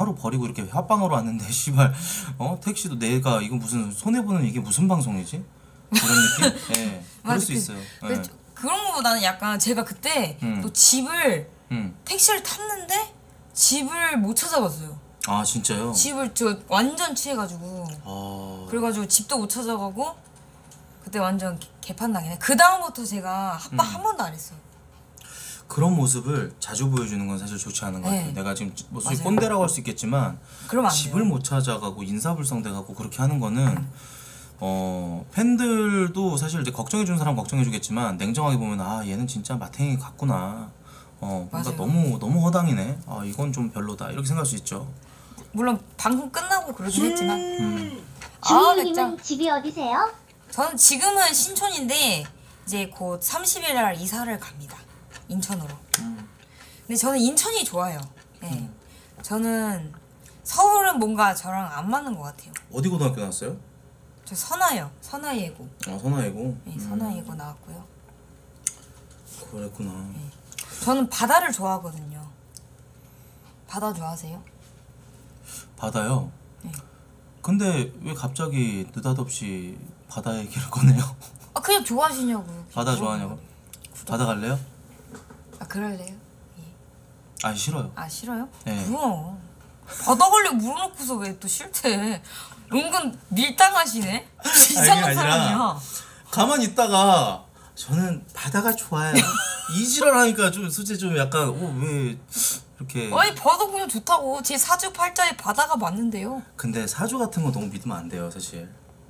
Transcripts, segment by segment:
하루 버리고 이렇게 합방으로 왔는데 씨발 택시도 내가 이거 무슨 손해보는 이게 무슨 방송이지? 이런 느낌? 예. 그럴 수 있어요. 예. 그런 거보다는 약간 제가 그때 또 집을 택시를 탔는데 집을 못 찾아봤어요. 아 진짜요? 집을 저 완전 취해가지고 그래가지고 집도 못 찾아가고 그때 완전 개판당이네. 그 다음부터 제가 합방 한 번도 안 했어요. 그런 모습을 자주 보여주는 건 사실 좋지 않은 것 같아요. 내가 지금 모습이 맞아요. 꼰대라고 할 수 있겠지만 집을 못 찾아가고 인사불성돼가고 그렇게 하는 거는 팬들도 사실 이제 걱정해주는 사람 걱정해주겠지만 냉정하게 보면 아 얘는 진짜 마탱이 같구나. 그러니까 너무 허당이네. 아 이건 좀 별로다 이렇게 생각할 수 있죠. 물론 방송 끝나고 그러긴 했지만. 주인님은 집이 어디세요? 저는 지금은 신촌인데 이제 곧 30일 날 이사를 갑니다. 인천으로. 근데 저는 인천이 좋아요. 네. 저는 서울은 뭔가 저랑 안 맞는 것 같아요. 어디 고등학교 나왔어요? 저 선화요. 선화예고. 아 선화예고? 네, 선화예고 나왔고요. 그랬구나. 네. 저는 바다를 좋아하거든요. 바다 좋아하세요? 바다요? 네. 근데 왜 갑자기 느닷없이 바다 얘기를 꺼내요? 아 그냥 좋아하시냐고요. 바다 좋아하냐고? 바다 갈래요? 아 그럴래요? 예. 아 싫어요. 아 싫어요? 네. 뭐야? 바다 갈래 물어놓고서 왜 또 싫대? 은근 밀당하시네? 이상한 사람이야. 가만히 있다가 저는 바다가 좋아요. 이지랄하니까 좀 솔직히 좀 약간 왜 이렇게 아니 바다 그냥 좋다고. 제 사주팔자에 바다가 맞는데요. 근데 사주 같은 거 너무 믿으면 안 돼요 사실.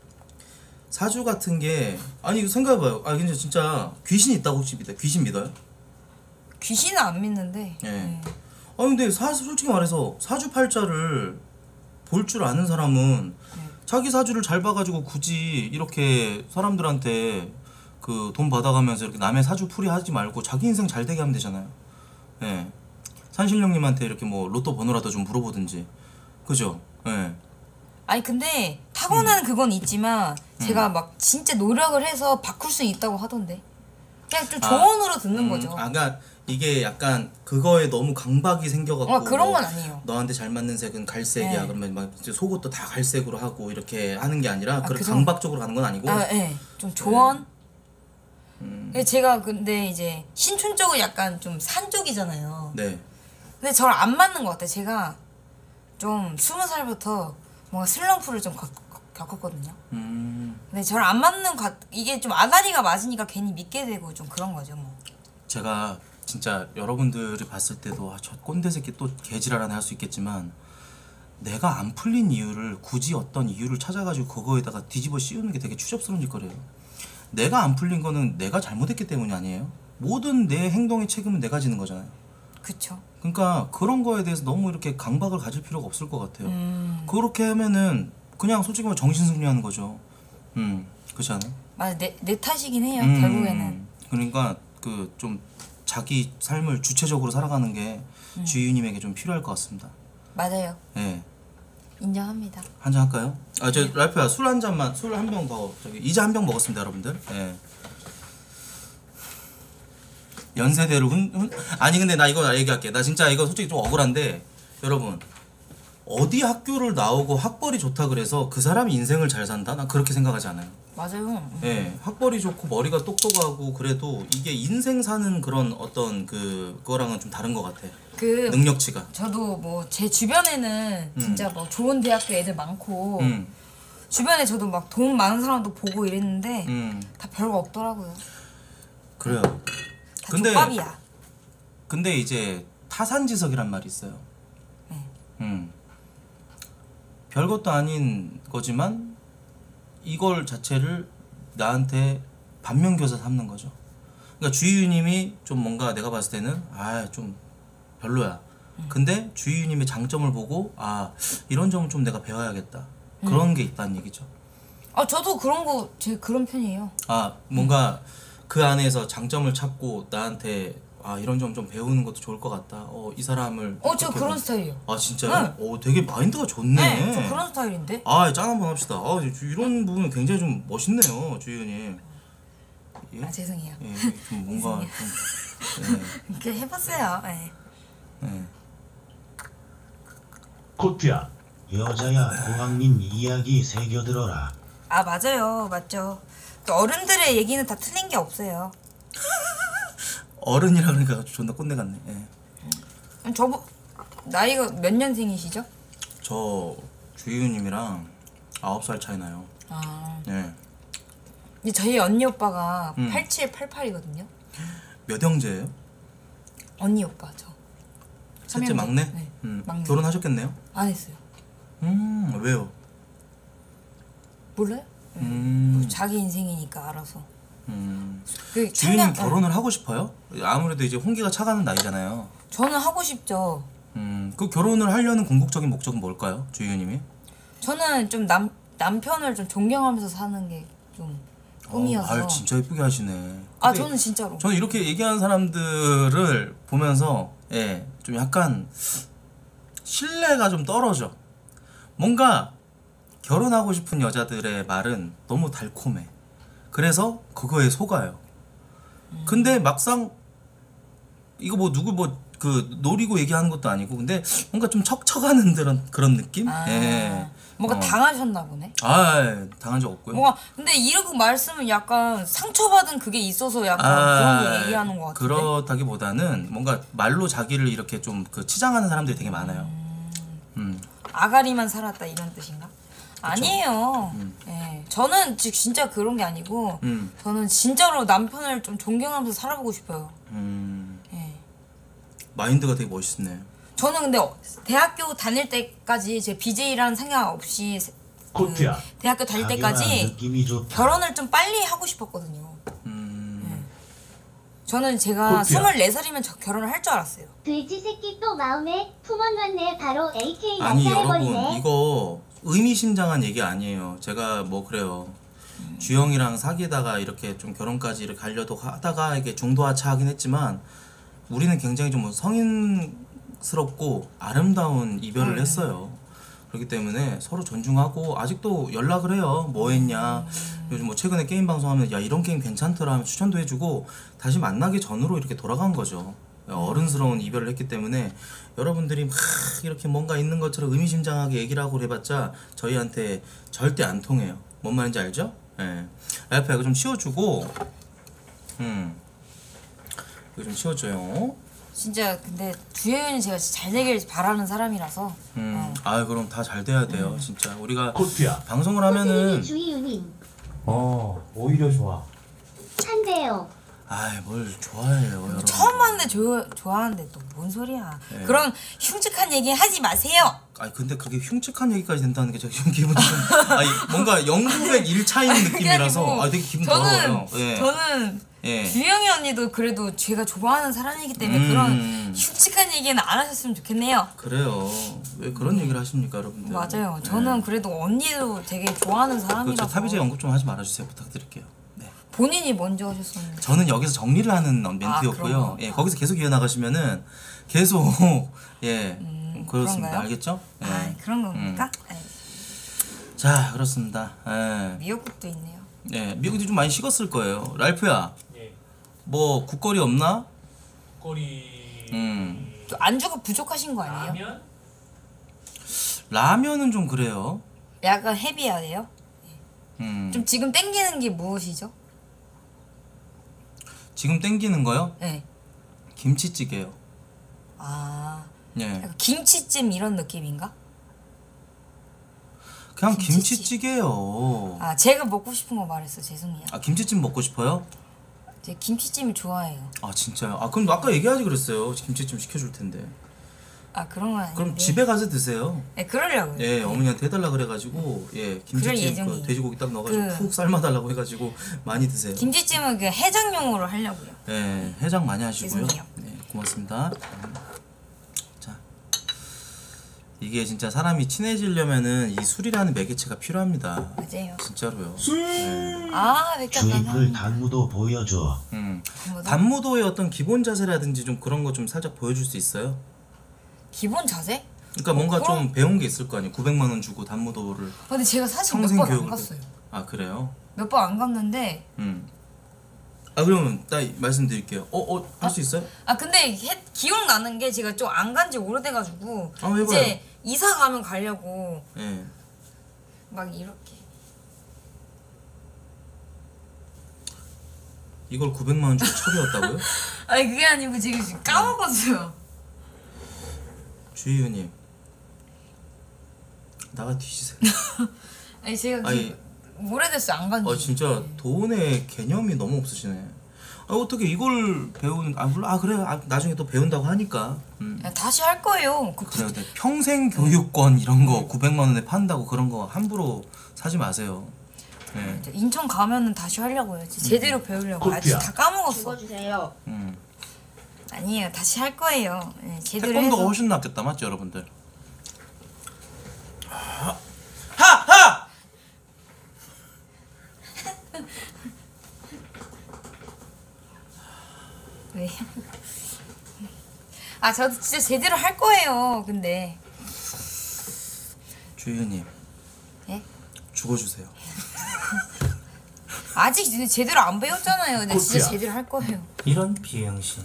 사주 같은 게 아니 생각해봐요. 아 근데 진짜 귀신이 있다고 혹시 믿어요? 귀신 믿어요? 귀신은 안 믿는데. 예. 네. 아 근데 솔직히 말해서 사주팔자를 볼 줄 아는 사람은 자기 사주를 잘 봐가지고 굳이 이렇게 사람들한테 그 돈 받아가면서 이렇게 남의 사주 풀이하지 말고 자기 인생 잘 되게 하면 되잖아요. 예. 산신령님한테 이렇게 뭐 로또 번호라도 좀 물어보든지, 그죠? 예. 아니 근데 타고난 그건 있지만 제가 막 진짜 노력을 해서 바꿀 수 있다고 하던데. 그냥 좀 조언으로 듣는 거죠. 그러니까 이게 약간 그거에 너무 강박이 생겨갖고 그런 건 아니에요. 너한테 잘 맞는 색은 갈색이야. 네. 그러면 막 이제 속옷도 다 갈색으로 하고 이렇게 하는 게 아니라 그렇게 그 강박적으로 가는 건 아니고. 네. 좀 조언. 제가 근데 이제 신촌 쪽은 약간 좀 산 쪽이잖아요. 네. 근데 저랑 안 맞는 것 같아요. 제가 좀 20살부터 뭔가 슬럼프를 좀 겪었거든요. 근데 저랑 안 맞는 이게 좀 아다리가 맞으니까 괜히 믿게 되고 좀 그런 거죠 뭐. 제가 진짜 여러분들이 봤을 때도 저 꼰대 새끼 또 개지랄하네 할 수 있겠지만 내가 안 풀린 이유를 굳이 어떤 이유를 찾아가지고 그거에다가 뒤집어 씌우는 게 되게 추접스러운 짓거리예요. 내가 안 풀린 거는 내가 잘못했기 때문이 아니에요. 모든 내 행동의 책임은 내가 지는 거잖아요. 그쵸. 그러니까 그런 거에 대해서 너무 이렇게 강박을 가질 필요가 없을 것 같아요. 그렇게 하면은 그냥 솔직히 말해 정신승리하는 거죠. 그렇지 않아요? 맞아, 내 탓이긴 해요. 결국에는. 그러니까 그 좀 자기 삶을 주체적으로 살아가는 게 주유님에게 좀 필요할 것 같습니다. 맞아요. 네. 인정합니다. 한잔 할까요? 랄프야 술 한 잔만, 술 한 병 더. 이제 한 병 먹었습니다, 여러분들. 네. 연세대로 아니 근데 나 이거 얘기할게. 나 진짜 이거 솔직히 좀 억울한데 여러분 어디 학교를 나오고 학벌이 좋다 그래서 그 사람이 인생을 잘 산다? 난 그렇게 생각하지 않아요. 맞아요. 예, 학벌이 좋고 머리가 똑똑하고 그래도 이게 인생 사는 그런 어떤 그거랑은 좀 다른 것 같아. 능력치가. 저도 뭐 제 주변에는 진짜 뭐 좋은 대학교 애들 많고 주변에 저도 막 돈 많은 사람도 보고 이랬는데 다 별거 없더라고요. 그래요. 다 족밥이야. 근데 이제 타산지석이란 말이 있어요. 별것도 아닌 거지만 이걸 자체를 나한테 반면교사 삼는 거죠. 그러니까 주희유님이 좀 뭔가 내가 봤을 때는 좀 별로야. 근데 주희유님의 장점을 보고 이런 점을 좀 내가 배워야겠다. 그런 게 있다는 얘기죠. 저도 제 그런 편이에요. 뭔가 그 안에서 장점을 찾고 나한테 이런 점 좀 배우는 것도 좋을 것 같다. 이 사람을. 저 그런 스타일이에요. 진짜요? 네. 되게 마인드가 좋네. 네, 저 그런 스타일인데. 짠 한번 합시다. 이런 부분은 굉장히 좀 멋있네요, 주희연님. 예? 죄송해요. 예, 좀 뭔가 좀. 이렇게 해봤어요. 네. 코트야. 여자야 고학님 이야기 새겨들어라. 아 맞아요, 맞죠. 그 어른들의 얘기는 다 틀린 게 없어요. 어른이라 그러니까 존나 꼰대 같네. 예. 나이가 몇 년생이시죠? 저 주희우님이랑 9살 차이 나요. 아, 예. 근데 저희 언니 오빠가 음. 87, 88이거든요. 몇 형제예요? 언니 오빠 저. 셋째 삼형제. 막내? 네, 막내. 결혼하셨겠네요? 안 했어요. 왜요? 몰라요? 음. 자기 인생이니까 알아서. 그 주희님 청량- 결혼을 하고 싶어요? 아무래도 이제 홍기가 차가는 나이잖아요. 저는 하고 싶죠. 그 결혼을 하려는 궁극적인 목적은 뭘까요? 주희님이? 저는 좀 남편을 좀 존경하면서 사는 게 좀 꿈이어서. 말 진짜 예쁘게 하시네. 아 근데 저는 진짜로. 저는 이렇게 얘기하는 사람들을 보면서 좀 약간 신뢰가 좀 떨어져. 뭔가 결혼하고 싶은 여자들의 말은 너무 달콤해. 그래서 그거에 속아요. 근데 막상 이거 뭐 누구 노리고 얘기하는 것도 아니고 근데 뭔가 좀 척척하는 그런 느낌? 아, 예. 뭔가 당하셨나 보네. 당한 적 없고요. 뭔가 근데 이렇게 말씀은 약간 상처받은 그게 있어서 약간 그런 거 얘기하는 것 같은데. 그렇다기보다는 뭔가 말로 자기를 이렇게 좀 치장하는 사람들이 되게 많아요. 아가리만 살았다 이런 뜻인가? 아니에요. 예, 저는 진짜 그런 게 아니고 저는 진짜로 남편을 좀 존경하면서 살아보고 싶어요. 예. 마인드가 되게 멋있네. 저는 근데 대학교 다닐 때까지 제 BJ라는 생각 없이 코트야. 대학교 다닐 자기가 때까지 느낌이 좋다. 결혼을 좀 빨리 하고 싶었거든요. 저는 제가 코트야. 24살이면 결혼을 할 줄 알았어요. 돼지 새끼 또 마음에 품었네. 바로 AK 아니 여러분 난사해버리네. 이거 의미심장한 얘기 아니에요. 제가 뭐 그래요. 주영이랑 사귀다가 이렇게 좀 결혼까지 이렇게 가려고 하다가 이게 중도하차하긴 했지만 우리는 굉장히 좀 성인스럽고 아름다운 이별을 했어요. 그렇기 때문에 서로 존중하고 아직도 연락을 해요. 뭐 했냐. 요즘 뭐 최근에 게임 방송하면 야 이런 게임 괜찮더라 하면 추천도 해주고 다시 만나기 전으로 이렇게 돌아간 거죠. 어른스러운 이별을 했기 때문에 여러분들이 막 이렇게 뭔가 있는 것처럼 의미심장하게 얘기를 하고 해봤자 저희한테 절대 안 통해요. 뭔 말인지 알죠? 예. 라이프 이거 좀 치워주고 이거 좀 치워줘요. 진짜 근데 주혜연이 제가 진짜 잘 되길 바라는 사람이라서 그럼 다 잘 돼야 돼요. 진짜 우리가 코트야. 방송을 코트님이 하면은 주희유님 오히려 좋아. 한대요. 뭘 좋아해요 여러분. 처음 봤는데 좋아하는데 또 뭔 소리야. 그런 흉측한 얘기 하지 마세요. 근데 그게 흉측한 얘기까지 된다는 게 제가 기분이 좀 뭔가 영국의 1차인 느낌이라서 되게 기분 더러워요. 저는 예. 주영이 언니도 그래도 제가 좋아하는 사람이기 때문에 그런 흉측한 얘기는 안 하셨으면 좋겠네요. 그래요. 왜 그런 얘기를 하십니까 여러분들? 맞아요. 저는 그래도 언니도 되게 좋아하는 사람이라서. 저 탑이제 언급 좀 하지 말아주세요. 부탁드릴게요. 네. 본인이 먼저 하셨었는데. 저는 여기서 정리를 하는 멘트였고요. 그런가요? 예, 거기서 계속 이어나가시면은 계속 그렇습니다. 그런가요? 알겠죠? 예. 그런 겁니까? 자 그렇습니다. 예. 미역국도 있네요. 예, 미국이 좀 많이 식었을 거예요. 랄프야, 예. 뭐 국거리 없나? 꼬리 또 안주가 부족하신 거 아니에요? 라면 라면은 좀 그래요. 약간 헤비하네요. 음. 좀 지금 땡기는 게 무엇이죠? 지금 땡기는 거요? 네. 김치찌개요. 예. 약간 김치찜 이런 느낌인가? 그냥 김치찌개. 김치찌개요. 제가 먹고 싶은 거 말했어. 죄송해요. 김치찜 먹고 싶어요? 제가 김치찜을 좋아해요. 진짜요? 그럼 아까 얘기하지 그랬어요. 김치찜 시켜줄 텐데. 그런 건 아닌데. 그럼 집에 가서 드세요. 네, 그러려고요. 예, 어머니한테 해달라 그래가지고 그럴 김치찜 예정이에요. 돼지고기 딱 넣어가지고 푹 삶아달라고 해가지고 많이 드세요. 김치찜은 그 해장용으로 하려고요. 예, 해장 많이 하시고요. 죄송해요. 네, 고맙습니다. 자, 이게 진짜 사람이 친해지려면은 이 술이라는 매개체가 필요합니다. 맞아요. 진짜로요. 맥주 주입을 단무도 보여줘. 단무도의 어떤 기본 자세라든지 좀 그런 거 좀 살짝 보여줄 수 있어요? 기본 자세? 그러니까 뭔가 그럼- 좀 배운 게 있을 거 아니에요. 900만 원 주고 단무도를 근데 제가 사실 몇 평생 번 안 교육을 갔어요. 그래요? 몇 번 안 갔는데 그러면 딱 말씀드릴게요. 할 수 있어요? 근데 기억나는 게 제가 좀 안 간 지 오래돼가지고 해봐요. 이제 이사 가면 가려고 예. 막 이렇게. 이걸 900만 원 주고 처리했다고요? 아니 그게 아니고 지금 까먹었어요. 주희윤님 나가 뒤지세요. 아니 제가 아니, 오래됐어요 안 간지. 진짜 돈의 개념이 너무 없으시네. 어떻게 이걸 배우는? 물론 그래. 나중에 또 배운다고 하니까. 야, 다시 할 거예요. 그래요. 근데 평생 교육권 이런 거 900만 원에 판다고 그런 거 함부로 사지 마세요. 네. 인천 가면은 다시 하려고요. 제대로 배우려고. 아직 다 까먹었어. 죽어주세요. 아니에요. 다시 할 거예요. 네, 제대로 태권도가 해서. 훨씬 낫겠다, 맞죠, 여러분들? 하하! 왜? 아 저도 진짜 제대로 할 거예요. 근데 주희윤님 예? 죽어주세요. 아직 제대로 안 배웠잖아요. 근데 진짜 코트야. 제대로 할 거예요. 이런 비행신.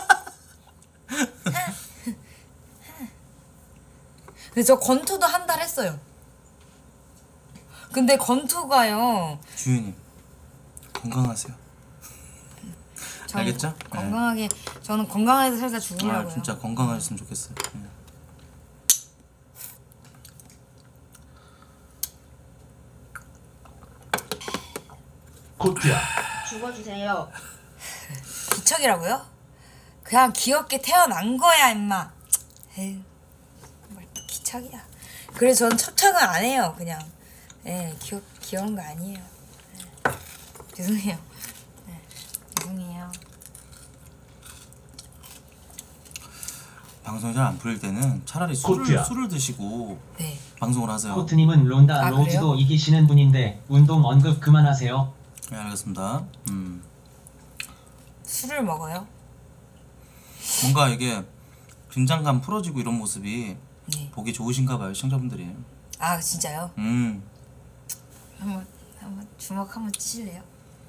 근데 저 권투도 한 달 했어요. 근데 권투가요. 주희윤님 건강하세요. 전 알겠죠? 건강하게 저는 건강하게 살다 죽으려고요. 진짜 건강하셨으면 좋겠어요. 코트야. 죽어주세요. 기척이라고요? 그냥 귀엽게 태어난 거야 임마. 에휴 뭘또 기척이야. 그래서 저는 첩착은 안 해요. 그냥 귀여운 거 아니에요. 죄송해요. 죄송해요. 방송이 잘 안 풀릴 때는 차라리 코트야. 술을 드시고 네. 방송을 하세요. 코트님은 론다 아, 로즈도 그래요? 이기시는 분인데 운동 언급 그만하세요. 네, 알겠습니다. 술을 먹어요? 뭔가 이게 긴장감 풀어지고 이런 모습이 네. 보기 좋으신가 봐요, 시청자분들이. 아 진짜요? 한번 주먹 한번 치실래요?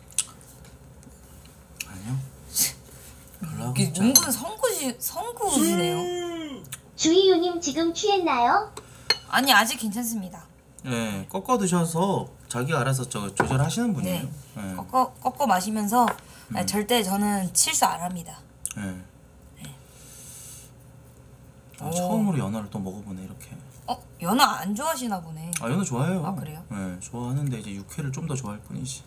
아니요. 별로 하고 이게 싶지 않아요. 은근 성구시네요. 주희유님 지금 취했나요? 아니 아직 괜찮습니다. 네, 꺾어 드셔서 자기가 알아서 조절하시는 분이에요. 네. 네. 꺾어 마시면서 절대 저는 칠수 안 합니다. 네. 오. 처음으로 연어를 또 먹어보네 이렇게. 연어 안 좋아하시나 보네. 연어 좋아해요. 아, 그래요? 네, 좋아하는데 이제 육회를 좀 더 좋아할 뿐이지.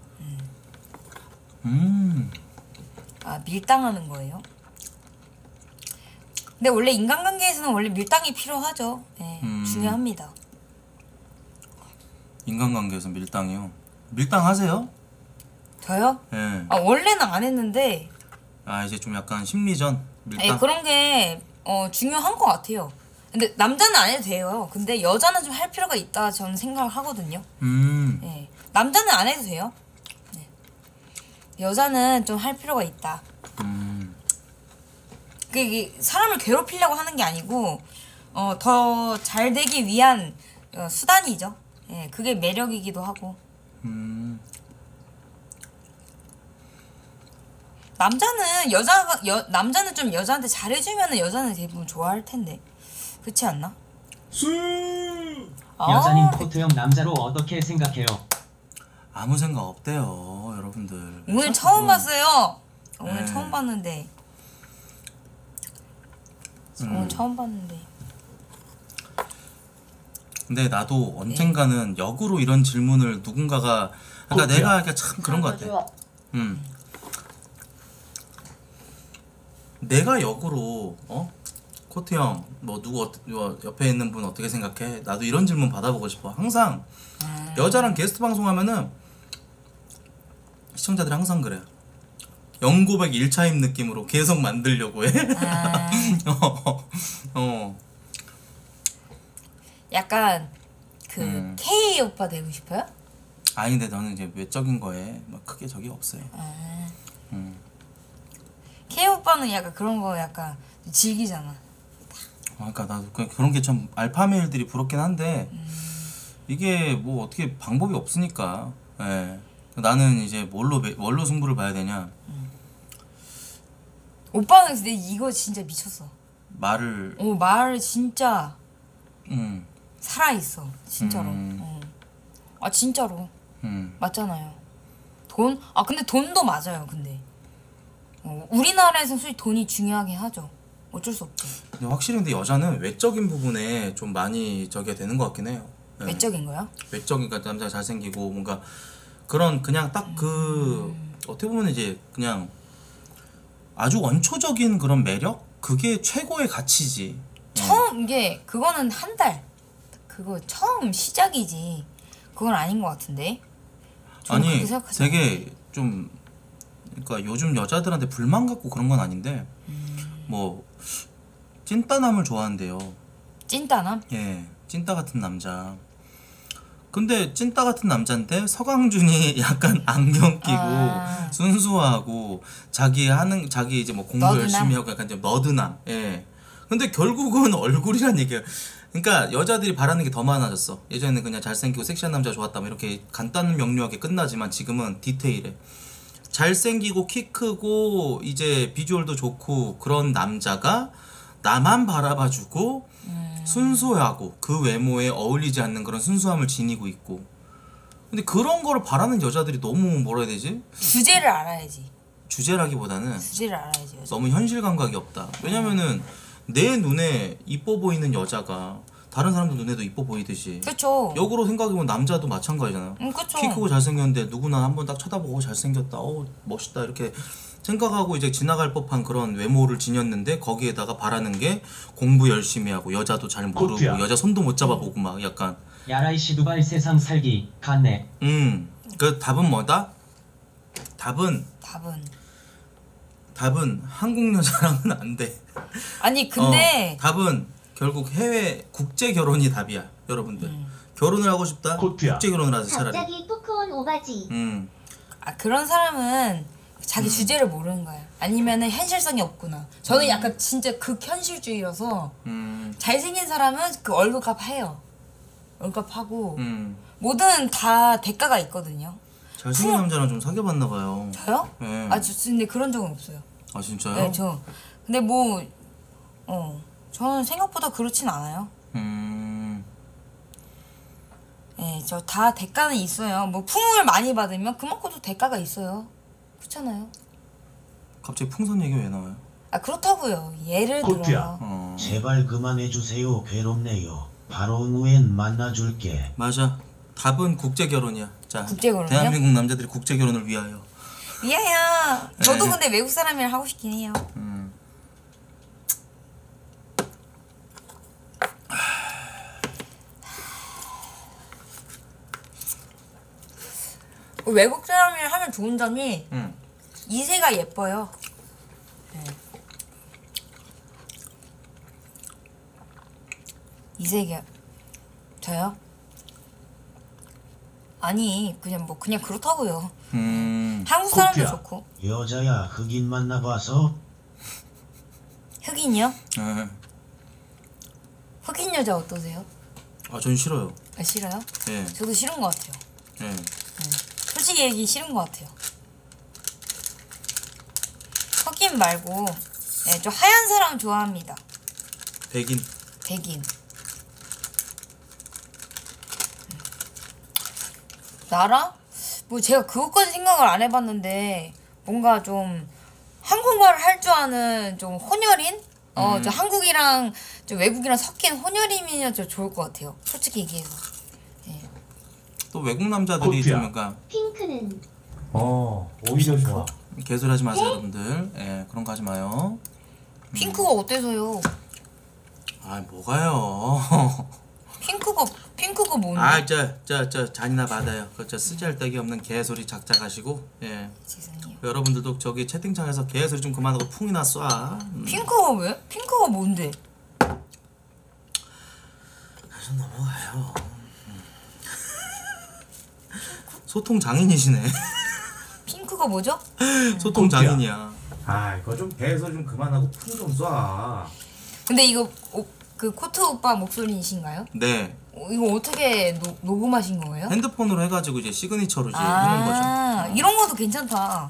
아 밀당하는 거예요? 근데 원래 인간관계에서는 원래 밀당이 필요하죠. 네, 중요합니다. 인간관계에서 밀당이요. 밀당 하세요? 저요? 네. 아 원래는 안 했는데 이제 좀 약간 심리전 밀당. 네, 그런 게 중요한 것 같아요. 근데 남자는 안 해도 돼요. 근데 여자는 좀 할 필요가 있다 저는 생각을 하거든요. 네, 남자는 안 해도 돼요. 네. 여자는 좀 할 필요가 있다. 이게 사람을 괴롭히려고 하는 게 아니고 더 잘 되기 위한 수단이죠. 예, 그게 매력이기도 하고. 남자는 좀 여자한테 잘해주면은 여자는 대부분 좋아할 텐데 그렇지 않나? 여자님 코트형 남자로 어떻게 생각해요? 아무 생각 없대요, 여러분들. 오늘 처음 봤어요. 오늘 네. 처음 봤는데. 오늘 처음 봤는데. 근데 나도 언젠가는 역으로 이런 질문을 누군가가 코트야. 내가 하기가 참 그런 것 같아. 내가 역으로 코트 형, 뭐 옆에 있는 분 어떻게 생각해? 나도 이런 질문 받아보고 싶어. 항상 여자랑 게스트 방송하면은 시청자들이 항상 그래. 영고백 1차임 느낌으로 계속 만들려고 해. 약간 K 오빠 되고 싶어요? 아니 근데 너는 이제 외적인 거에 막 크게 적이 없어요. K 오빠는 약간 그런 거 약간 즐기잖아. 그러니까 나도 그런 게 참 알파 메일들이 부럽긴 한데 이게 뭐 어떻게 방법이 없으니까. 예. 나는 이제 뭘로 승부를 봐야 되냐? 오빠는 근데 이거 진짜 미쳤어. 말을 말 진짜 살아있어 진짜로. 아 진짜로 맞잖아요. 돈? 아 근데 돈도 맞아요. 근데 우리나라에서 솔직히 돈이 중요하긴 하죠. 어쩔 수 없죠. 근데 확실히 근데 여자는 외적인 부분에 좀 많이 저게 되는 것 같긴 해요. 예. 외적인 거요? 외적인 그러니까 남자가 잘생기고 뭔가 그런 그냥 딱 그 어떻게 보면 이제 그냥 아주 원초적인 그런 매력 그게 최고의 가치지. 처음 이게 그거는 한 달 그거 처음 시작이지. 그건 아닌 것 같은데. 저는 아니 그렇게 생각하지 되게 좀 그러니까 요즘 여자들한테 불만 갖고 그런 건 아닌데 뭐 찐따남을 좋아한대요. 찐따남? 예, 찐따 같은 남자. 근데 찐따 같은 남자인데 서강준이 약간 안경 끼고 아. 순수하고 자기 이제 뭐 공부 너드남? 열심히 하고 약간 좀 너드남. 예. 근데 결국은 얼굴이란 얘기예요. 그러니까 여자들이 바라는 게 더 많아졌어. 예전에는 그냥 잘생기고 섹시한 남자 좋았다 뭐 이렇게 간단 명료하게 끝나지만 지금은 디테일해. 잘생기고 키 크고 이제 비주얼도 좋고 그런 남자가 나만 바라봐주고 순수하고 그 외모에 어울리지 않는 그런 순수함을 지니고 있고. 근데 그런 거를 바라는 여자들이 너무 뭐라 해야 되지? 주제를 알아야지. 주제라기보다는 주제를 알아야지. 여자. 너무 현실 감각이 없다. 왜냐면은 내 눈에 이뻐 보이는 여자가 다른 사람들 눈에도 이뻐 보이듯이 그쵸. 역으로 생각해보면 남자도 마찬가지잖아요. 그쵸. 키 크고 잘생겼는데 누구나 한번 딱 쳐다보고 잘생겼다, 멋있다 이렇게 생각하고 이제 지나갈 법한 그런 외모를 지녔는데 거기에다가 바라는 게 공부 열심히 하고 여자도 잘 모르고 코트야. 여자 손도 못 잡아보고 막 약간 야라이시 두발 세상 살기 갔네. 그 답은 뭐다? 답은 한국 여자랑은 안 돼. 아니 근데 답은 결국 해외 국제 결혼이 답이야, 여러분들. 결혼을 하고 싶다? 코트야. 국제 결혼을 하세요, 차라리. 갑자기 토크온 오바지. 아 그런 사람은 자기 주제를 모르는 거야. 아니면은 현실성이 없구나. 저는 약간 진짜 극현실주의라서 잘생긴 사람은 그 월급값 해요. 월급값 하고 뭐든 다 대가가 있거든요. 잘생긴 남자랑 좀 사귀어봤나 봐요. 저요? 네. 근데 그런 적은 없어요. 아 진짜요? 네, 근데 저는 생각보다 그렇진 않아요. 네, 저 다 대가는 있어요. 뭐 풍을 많이 받으면 그만큼도 대가가 있어요. 그렇잖아요. 갑자기 풍선 얘기 왜 나와요? 아 그렇다고요. 예를 코트야. 들어요. 제발 그만해주세요. 괴롭네요. 바로 후엔 만나줄게. 맞아. 답은 국제 결혼이야. 자, 국제 결혼이요? 대한민국 남자들이 국제 결혼을 위하여. 미안해요. 저도 근데 외국 사람이랑 하고 싶긴 해요. 외국 사람이랑 하면 좋은 점이 이세가 예뻐요. 네. 이세가 저요? 아니 그냥 그렇다고요. 한국 사람도 코트야. 좋고. 여자야 흑인 만나봐서 흑인이요? 네. 흑인 여자 어떠세요? 아, 전 싫어요. 아, 싫어요? 예. 저도 싫은 것 같아요. 예. 솔직히 얘기 싫은 것 같아요. 흑인 말고 네, 저 하얀 사람 좋아합니다. 백인. 백인. 나랑? 뭐 제가 그것까지 생각을 안 해봤는데 뭔가 좀 한국말을 할 줄 아는 좀 혼혈인? 저 한국이랑 좀 외국이랑 섞인 혼혈이면 좀 좋을 것 같아요. 솔직히 얘기해서. 또 외국 남자들이 코트야. 좀 약간 핑크는 오히려 좋아. 개소리 하지 마세요, 여러분들. 예, 그런 거 하지 마요. 핑크가 어때서요? 아, 뭐가요? 핑크가 뭔데? 아, 저 잔이나 받아요. 그저 쓰잘데기 없는 개소리 작작하시고. 예. 죄송해요. 여러분들도 저기 채팅창에서 개소리 좀 그만하고 풍이나 쏴. 핑크가 왜? 핑크가 뭔데? 좀 넘어가요. 소통 장인이시네. 핑크가 뭐죠? 소통 장인이야. 아 이거 좀 개소리 좀 그만하고 풍 좀 쏴. 근데 이거 그 코트 오빠 목소리이신가요? 네. 이거 어떻게 녹음하신 거예요? 핸드폰으로 해가지고 이제 시그니처로 이제 해놓은 거죠. 아, 이런 것도 괜찮다.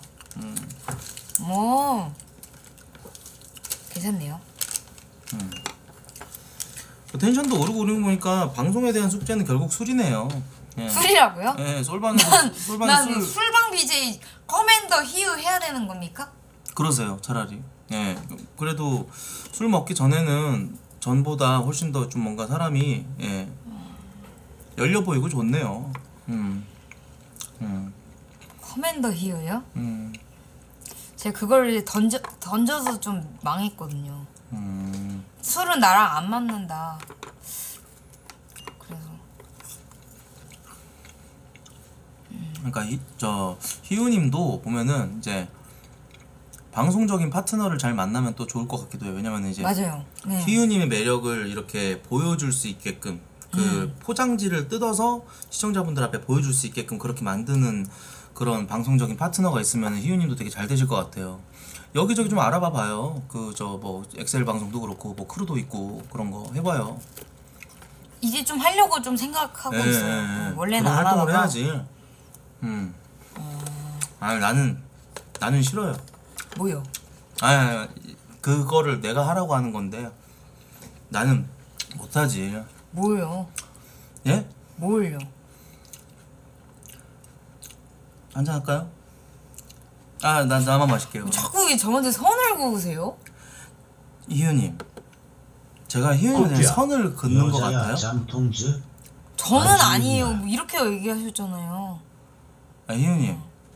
괜찮네요. 텐션도 오르고 오르는 거 보니까 방송에 대한 숙제는 결국 술이네요. 예. 술이라고요? 예, 솔반은 난 술 술방 BJ 커맨더 히유 해야 되는 겁니까? 그러세요, 차라리. 예. 그래도 술 먹기 전에는 전보다 훨씬 더 좀 뭔가 사람이 예. 열려 보이고 좋네요. 커맨더 히유요? 음. 제가 그걸 던져서 좀 망했거든요. 술은 나랑 안 맞는다. 그래서 그러니까 저 희우님도 보면은 이제 방송적인 파트너를 잘 만나면 또 좋을 것 같기도 해요. 왜냐면 이제 맞아요. 네. 희우님의 매력을 이렇게 보여줄 수 있게끔 그 포장지를 뜯어서 시청자분들 앞에 보여줄 수 있게끔 그렇게 만드는 그런 방송적인 파트너가 있으면 희우님도 되게 잘 되실 것 같아요. 여기저기 좀 알아봐 봐요. 그 저 뭐 엑셀 방송도 그렇고 뭐 크루도 있고 그런 거 해봐요. 이제 좀 하려고 좀 생각하고 예, 있어요. 예, 예. 원래는 그런 안 활동을 하다가 해야지. 아 나는 싫어요. 뭐요? 아 그거를 내가 하라고 하는 건데 나는 못하지. 뭐요? 예? 뭘요? 한잔 할까요? 아 나만 마실게요. 자꾸 왜 저한테 선을 그으세요? 희우님, 제가 희우님에 대한 코피야. 선을 긋는 것 여자야 같아요? 잠통즈. 저는 아직이야. 아니에요. 뭐 이렇게 얘기하셨잖아요. 아 희우님,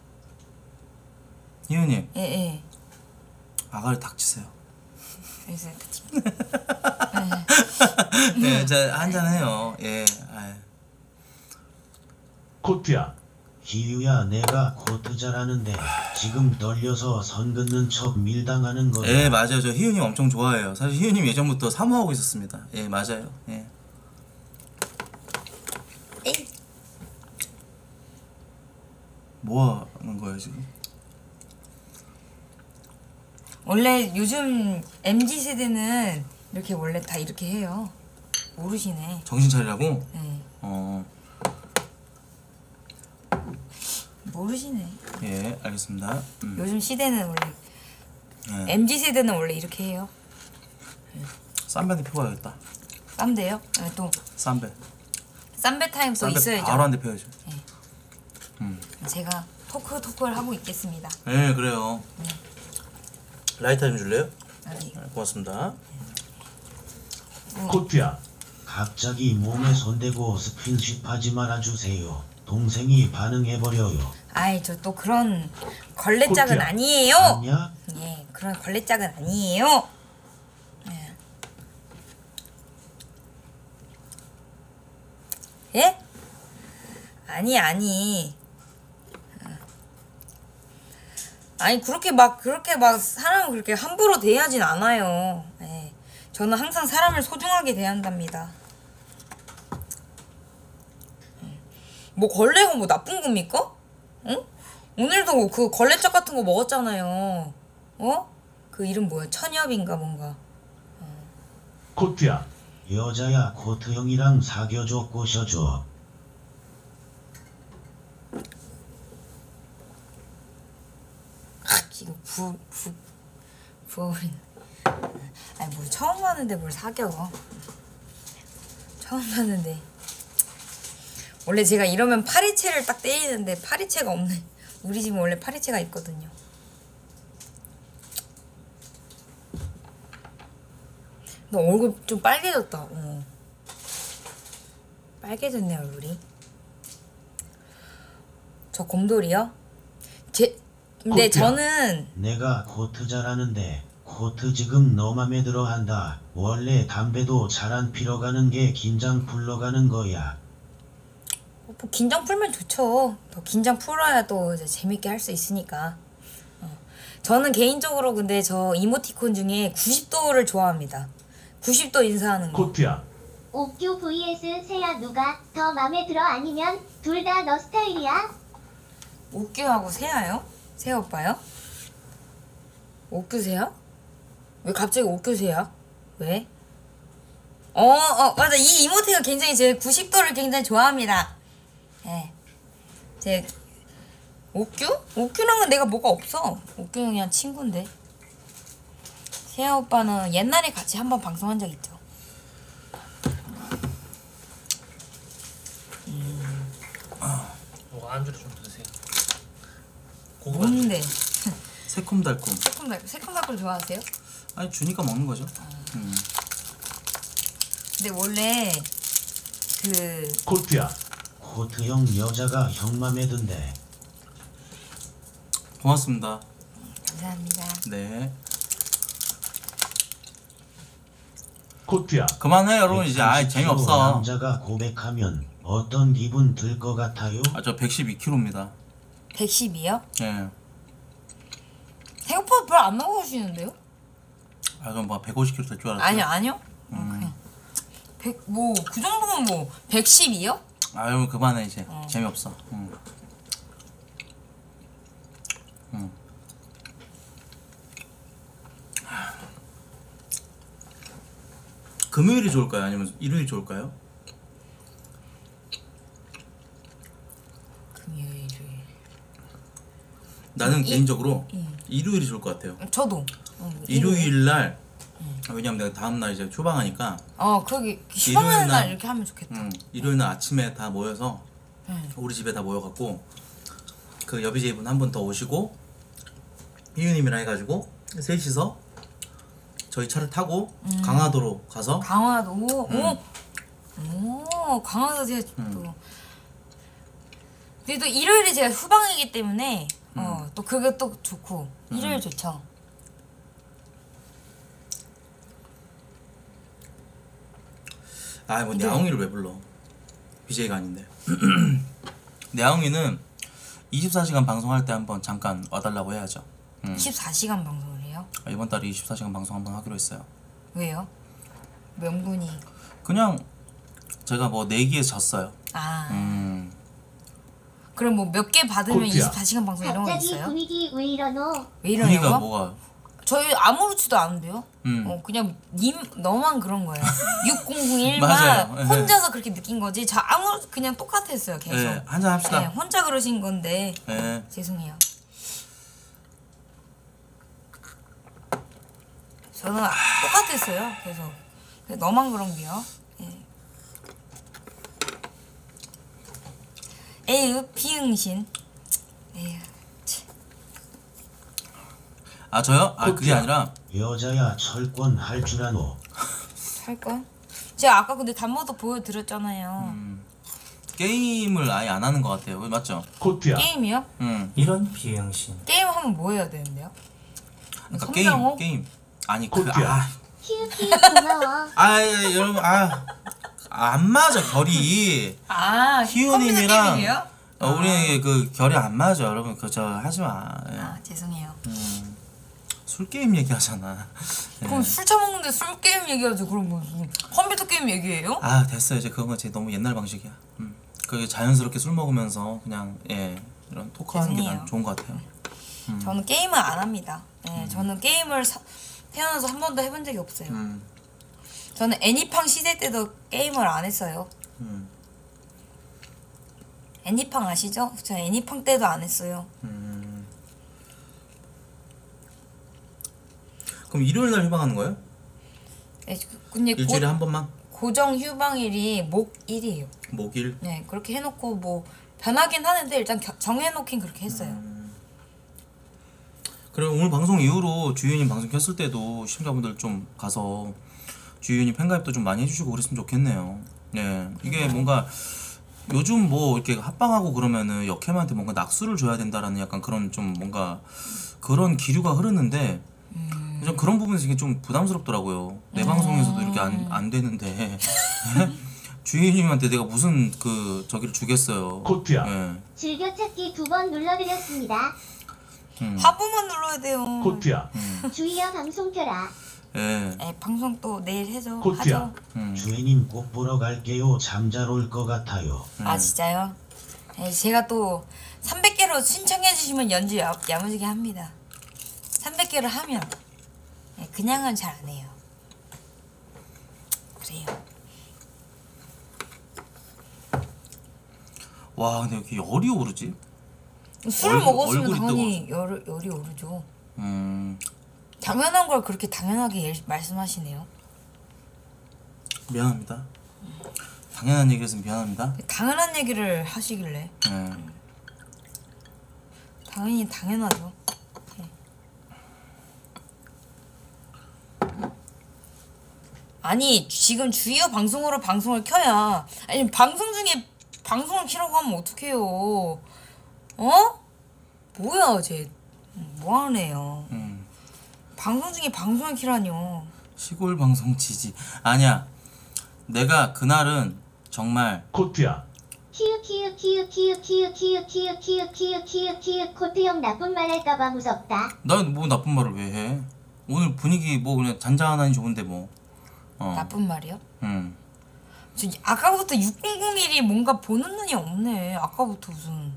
희우님 예. 아가리 닥치세요. 그래서 네, 자 한잔 해요. 예. 아이. 코트야. 희유야 내가 코트 잘하는데 지금 떨려서 선 긋는 척 밀당하는 거야. 예 맞아요. 저 희우님 엄청 좋아해요. 사실 희우님 예전부터 사모하고 있었습니다. 예 맞아요. 예. 에이. 뭐 하는 거예요 지금? 원래 요즘 MZ 세대는 이렇게 원래 다 이렇게 해요. 모르시네. 정신 차리라고? 예. 모르시네. 예 알겠습니다. 요즘 시대는 원래 예. MZ 세대는 원래 이렇게 해요. 쌈배 한 대 피고 가야겠다. 쌈대요? 예, 또 쌈배. 쌈배 타임 또 쌈배 있어야죠. 바로 한 대 펴야죠. 제가 토크를 하고 있겠습니다. 예 그래요. 라이터 좀 줄래요? 여기. 네, 고맙습니다. 코트야. 갑자기 몸에 손대고 스킨십 하지 말아주세요. 동생이 반응해버려요. 아이 저 또 그런 걸레짝은 코피야. 아니에요. 아니야? 예, 그런 걸레짝은 아니에요. 예? 예? 아니. 아니 그렇게 막 사람을 그렇게 함부로 대하진 않아요. 예. 저는 항상 사람을 소중하게 대한답니다. 뭐 걸레가 뭐 나쁜 겁니까? 응? 오늘도 그 걸레짝 같은 거 먹었잖아요. 어? 그 이름 뭐야? 천엽인가 뭔가. 코트야. 여자야 코트 형이랑 사귀어줘 꼬셔줘. 이거 부어버린. 아니 뭘 처음 봤는데 뭘 사겨. 처음 봤는데. 원래 제가 이러면 파리채를 딱 때리는데 파리채가 없네. 우리 집은 원래 파리채가 있거든요. 너 얼굴 좀 빨개졌다. 빨개졌네 얼굴이. 저 곰돌이요? 근데 코트야. 저는 내가 코트 잘하는데 코트 지금 너 맘에 들어 한다. 원래 담배도 잘 안 피러 가는 게 긴장 풀러 가는 거야. 뭐 긴장 풀면 좋죠. 더 긴장 풀어야 또 이제 재밌게 할 수 있으니까. 저는 개인적으로 근데 저 이모티콘 중에 90도를 좋아합니다. 90도 인사하는 거. 코트야. 옥규 vs 세야 누가 더 맘에 들어 아니면 둘 다 너 스타일이야? 옥규하고 세야요? 세야 오빠요? 옥규 세야? 왜 갑자기 옥규 세야? 왜? 맞아. 이 이모티가 굉장히 제 90도를 굉장히 좋아합니다. 예. 제 옥규? 옥규랑은 내가 뭐가 없어. 옥규는 그냥 친구인데. 세야 오빠는 옛날에 같이 한번 방송한 적 있죠. 뭐 안주를 좀 드세요. 고구마 뭔데? 새콤달콤. 새콤달콤 좋아하세요? 아니 주니까 먹는 거죠. 근데 원래 그 코트야. 코트형 여자가 형 맘에 든대. 고맙습니다. 감사합니다. 네. 코트야. 그만해 여러분 이제. 아 130kg 재미없어. 남자가 고백하면 어떤 기분 들 것 같아요? 아 저 112kg입니다. 110이요? 예. 생각보다 별로 안 나오시는데요? 아 그럼 뭐 150kg 될 줄 알았어요. 아니요. 그냥 100, 뭐, 그 정도면 뭐, 110이요? 아유 그만해 이제. 재미없어. 금요일이 좋을까요? 아니면 일요일이 좋을까요? 금요일. 나는 개인적으로 일요일이 좋을 것 같아요. 저도. 일요일 날 왜냐면 내가 다음 날 이제 휴방하니까 그러게, 휴방하는 일요일 날 날- 이렇게 하면 좋겠다. 일요일 날 아침에 다 모여서 응. 우리 집에 다 모여갖고 그 여비제이분 한 분 더 오시고 희유님이랑 해가지고 셋이서 저희 차를 타고 강화도로 가서 강화도, 강화도 제가 또. 근데 또 일요일이 제가 휴방이기 때문에, 또 그게 또 좋고, 일요일 좋죠. 뭐 냐옹이를 왜 불러? BJ가 아닌데. 냐옹이는 24시간 방송할 때 한번 잠깐 와달라고 해야죠. 24시간 방송을 해요? 이번 달에 24시간 방송 한번 하기로 했어요. 왜요? 명분이. 그냥 제가 뭐 내기에서 졌어요. 그럼 뭐 몇 개 받으면 코트야. 24시간 방송 이런 거 갑자기 있어요? 분위기 왜 이러노? 왜 분위기가 이러냐고? 뭐가? 저희 아무렇지도 않은데요? 그냥 너만 그런 거예요. 6001만 맞아요. 예. 혼자서 그렇게 느낀 거지. 저 그냥 똑같았어요, 계속. 네, 한잔 합시다. 네, 혼자 그러신 건데 네. 죄송해요. 저는 똑같았어요, 계속. 너만 그런 게요. 예. 에휴, 비응신. 에휴. 아 저요? 아 그게 아니라 여자야 철권 할 줄 아노? 할까? 제가 아까 근데 단모도 보여드렸잖아요. 게임을 아예 안 하는 것 같아요. 맞죠? 코트야. 게임이요? 이런 비응신. 게임 하면 뭐 해야 되는데요? 그러니까 성장호? 게임 아니 코트야. 키우키 고마워. 여러분 안 맞아 결이. 컴퓨터 게임이에요? 우리 그 결이 안 맞아 여러분. 그저 하지 마. 예. 죄송해요. 술 게임 얘기하잖아. 예. 그럼 술 처먹는데 술 게임 얘기하죠. 그럼 무슨 컴퓨터 게임 얘기해요? 됐어 이제 그건 제 너무 옛날 방식이야. 그게 자연스럽게 술 먹으면서 그냥 이런 토크하는 게 죄송해요. 난 좋은 것 같아요. 저는 게임을 안 합니다. 저는 게임을 태어나서 한 번도 해본 적이 없어요. 저는 애니팡 시대 때도 게임을 안 했어요. 애니팡 아시죠? 저 애니팡 때도 안 했어요. 그럼 일요일 날 휴방하는 거예요? 근데 일주일에 한 번만? 고정 휴방일이 목일이에요. 목일? 네, 그렇게 해놓고 뭐 변하긴 하는데 일단 정해놓긴 그렇게 했어요. 그리고 오늘 방송 이후로 주윤님 방송 켰을 때도 시청자분들 좀 가서 주윤님 팬가입도 좀 많이 해주시고 그랬으면 좋겠네요. 네, 이게 뭔가 요즘 뭐 이렇게 합방하고 그러면은 역캠한테 뭔가 낙수를 줘야 된다라는 약간 그런 좀 뭔가 그런 기류가 흐르는데 좀 그런 부분에서 이게 좀 부담스럽더라고요. 내 방송에서도 이렇게 안 되는데 주인님한테 내가 무슨 저기를 주겠어요. 코트야. 네. 즐겨찾기 2번 눌러드렸습니다. 한 번만 눌러야 돼요. 코트야. 주희야 방송 켜라. 예. 방송 또 내일 해줘. 코트야. 하죠. 주인님 꼭 보러 갈게요. 잠잘 올 것 같아요. 진짜요? 제가 또 300개로 신청해 주시면 연주 야무지게 합니다. 300개를 하면 그냥은 잘 안 해요. 그래요. 와 근데 왜 이렇게 열이 오르지? 술을 먹었으면 얼굴이 당연히 열이 오르죠. 음 당연한 걸 그렇게 당연하게 말씀하시네요. 미안합니다. 당연한 얘기했으면 미안합니다. 당연한 얘기를 하시길래 네. 당연히 당연하죠. 네. 아니 지금 주요 방송으로 방송을 켜야 아니 방송 중에 방송을 키라고 하면 어떡해요? 어? 뭐야 쟤 뭐하네요. 방송 중에 방송을 키라뇨. 시골 방송 지지. 아니야. 내가 그날은 정말 코트야. 키읔 키읔 키읔 키읔 키읔 키읔 키읔 키읔 키읔 키읔 키읔 코트 형 나쁜 말 할까봐 무섭다. 난 뭐 나쁜 말을 왜 해? 오늘 분위기 뭐 그냥 잔잔하니 좋은데 뭐. 나쁜 말이요? 음. 저 아까부터 6001이 뭔가 보는 눈이 없네. 아까부터 무슨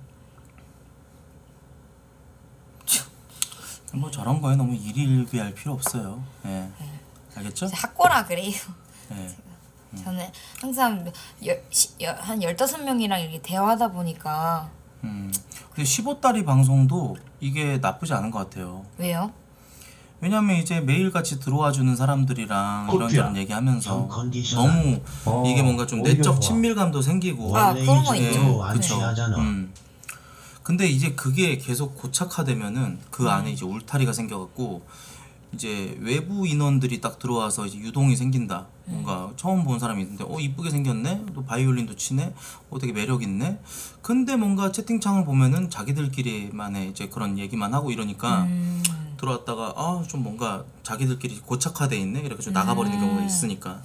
뭐 저런 거에 너무 일희일비할 필요 없어요. 예. 알겠죠? 학고라 그래요. 예. 저는 항상 한 15명이랑 이렇게 대화하다 보니까 근데 15달이 방송도 이게 나쁘지 않은 것 같아요. 왜요? 왜냐면 이제 매일같이 들어와 주는 사람들이랑 코트야. 이런저런 얘기하면서 좀 컨디션한. 너무 이게 뭔가 좀 오히려 내적 좋아. 친밀감도 생기고 아, 원래 그런 거 이제 있죠. 또 그쵸. 안취하잖아. 근데 이제 그게 계속 고착화되면은 그 안에 이제 울타리가 생겨갖고 이제 외부 인원들이 딱 들어와서 이제 유동이 생긴다. 뭔가 처음 본 사람이 있는데 이쁘게 생겼네. 또 바이올린도 치네. 되게 매력 있네. 근데 뭔가 채팅창을 보면은 자기들끼리만의 이제 그런 얘기만 하고 이러니까 들어왔다가 좀 뭔가 자기들끼리 고착화돼 있네. 이렇게 좀 나가버리는 경우가 있으니까.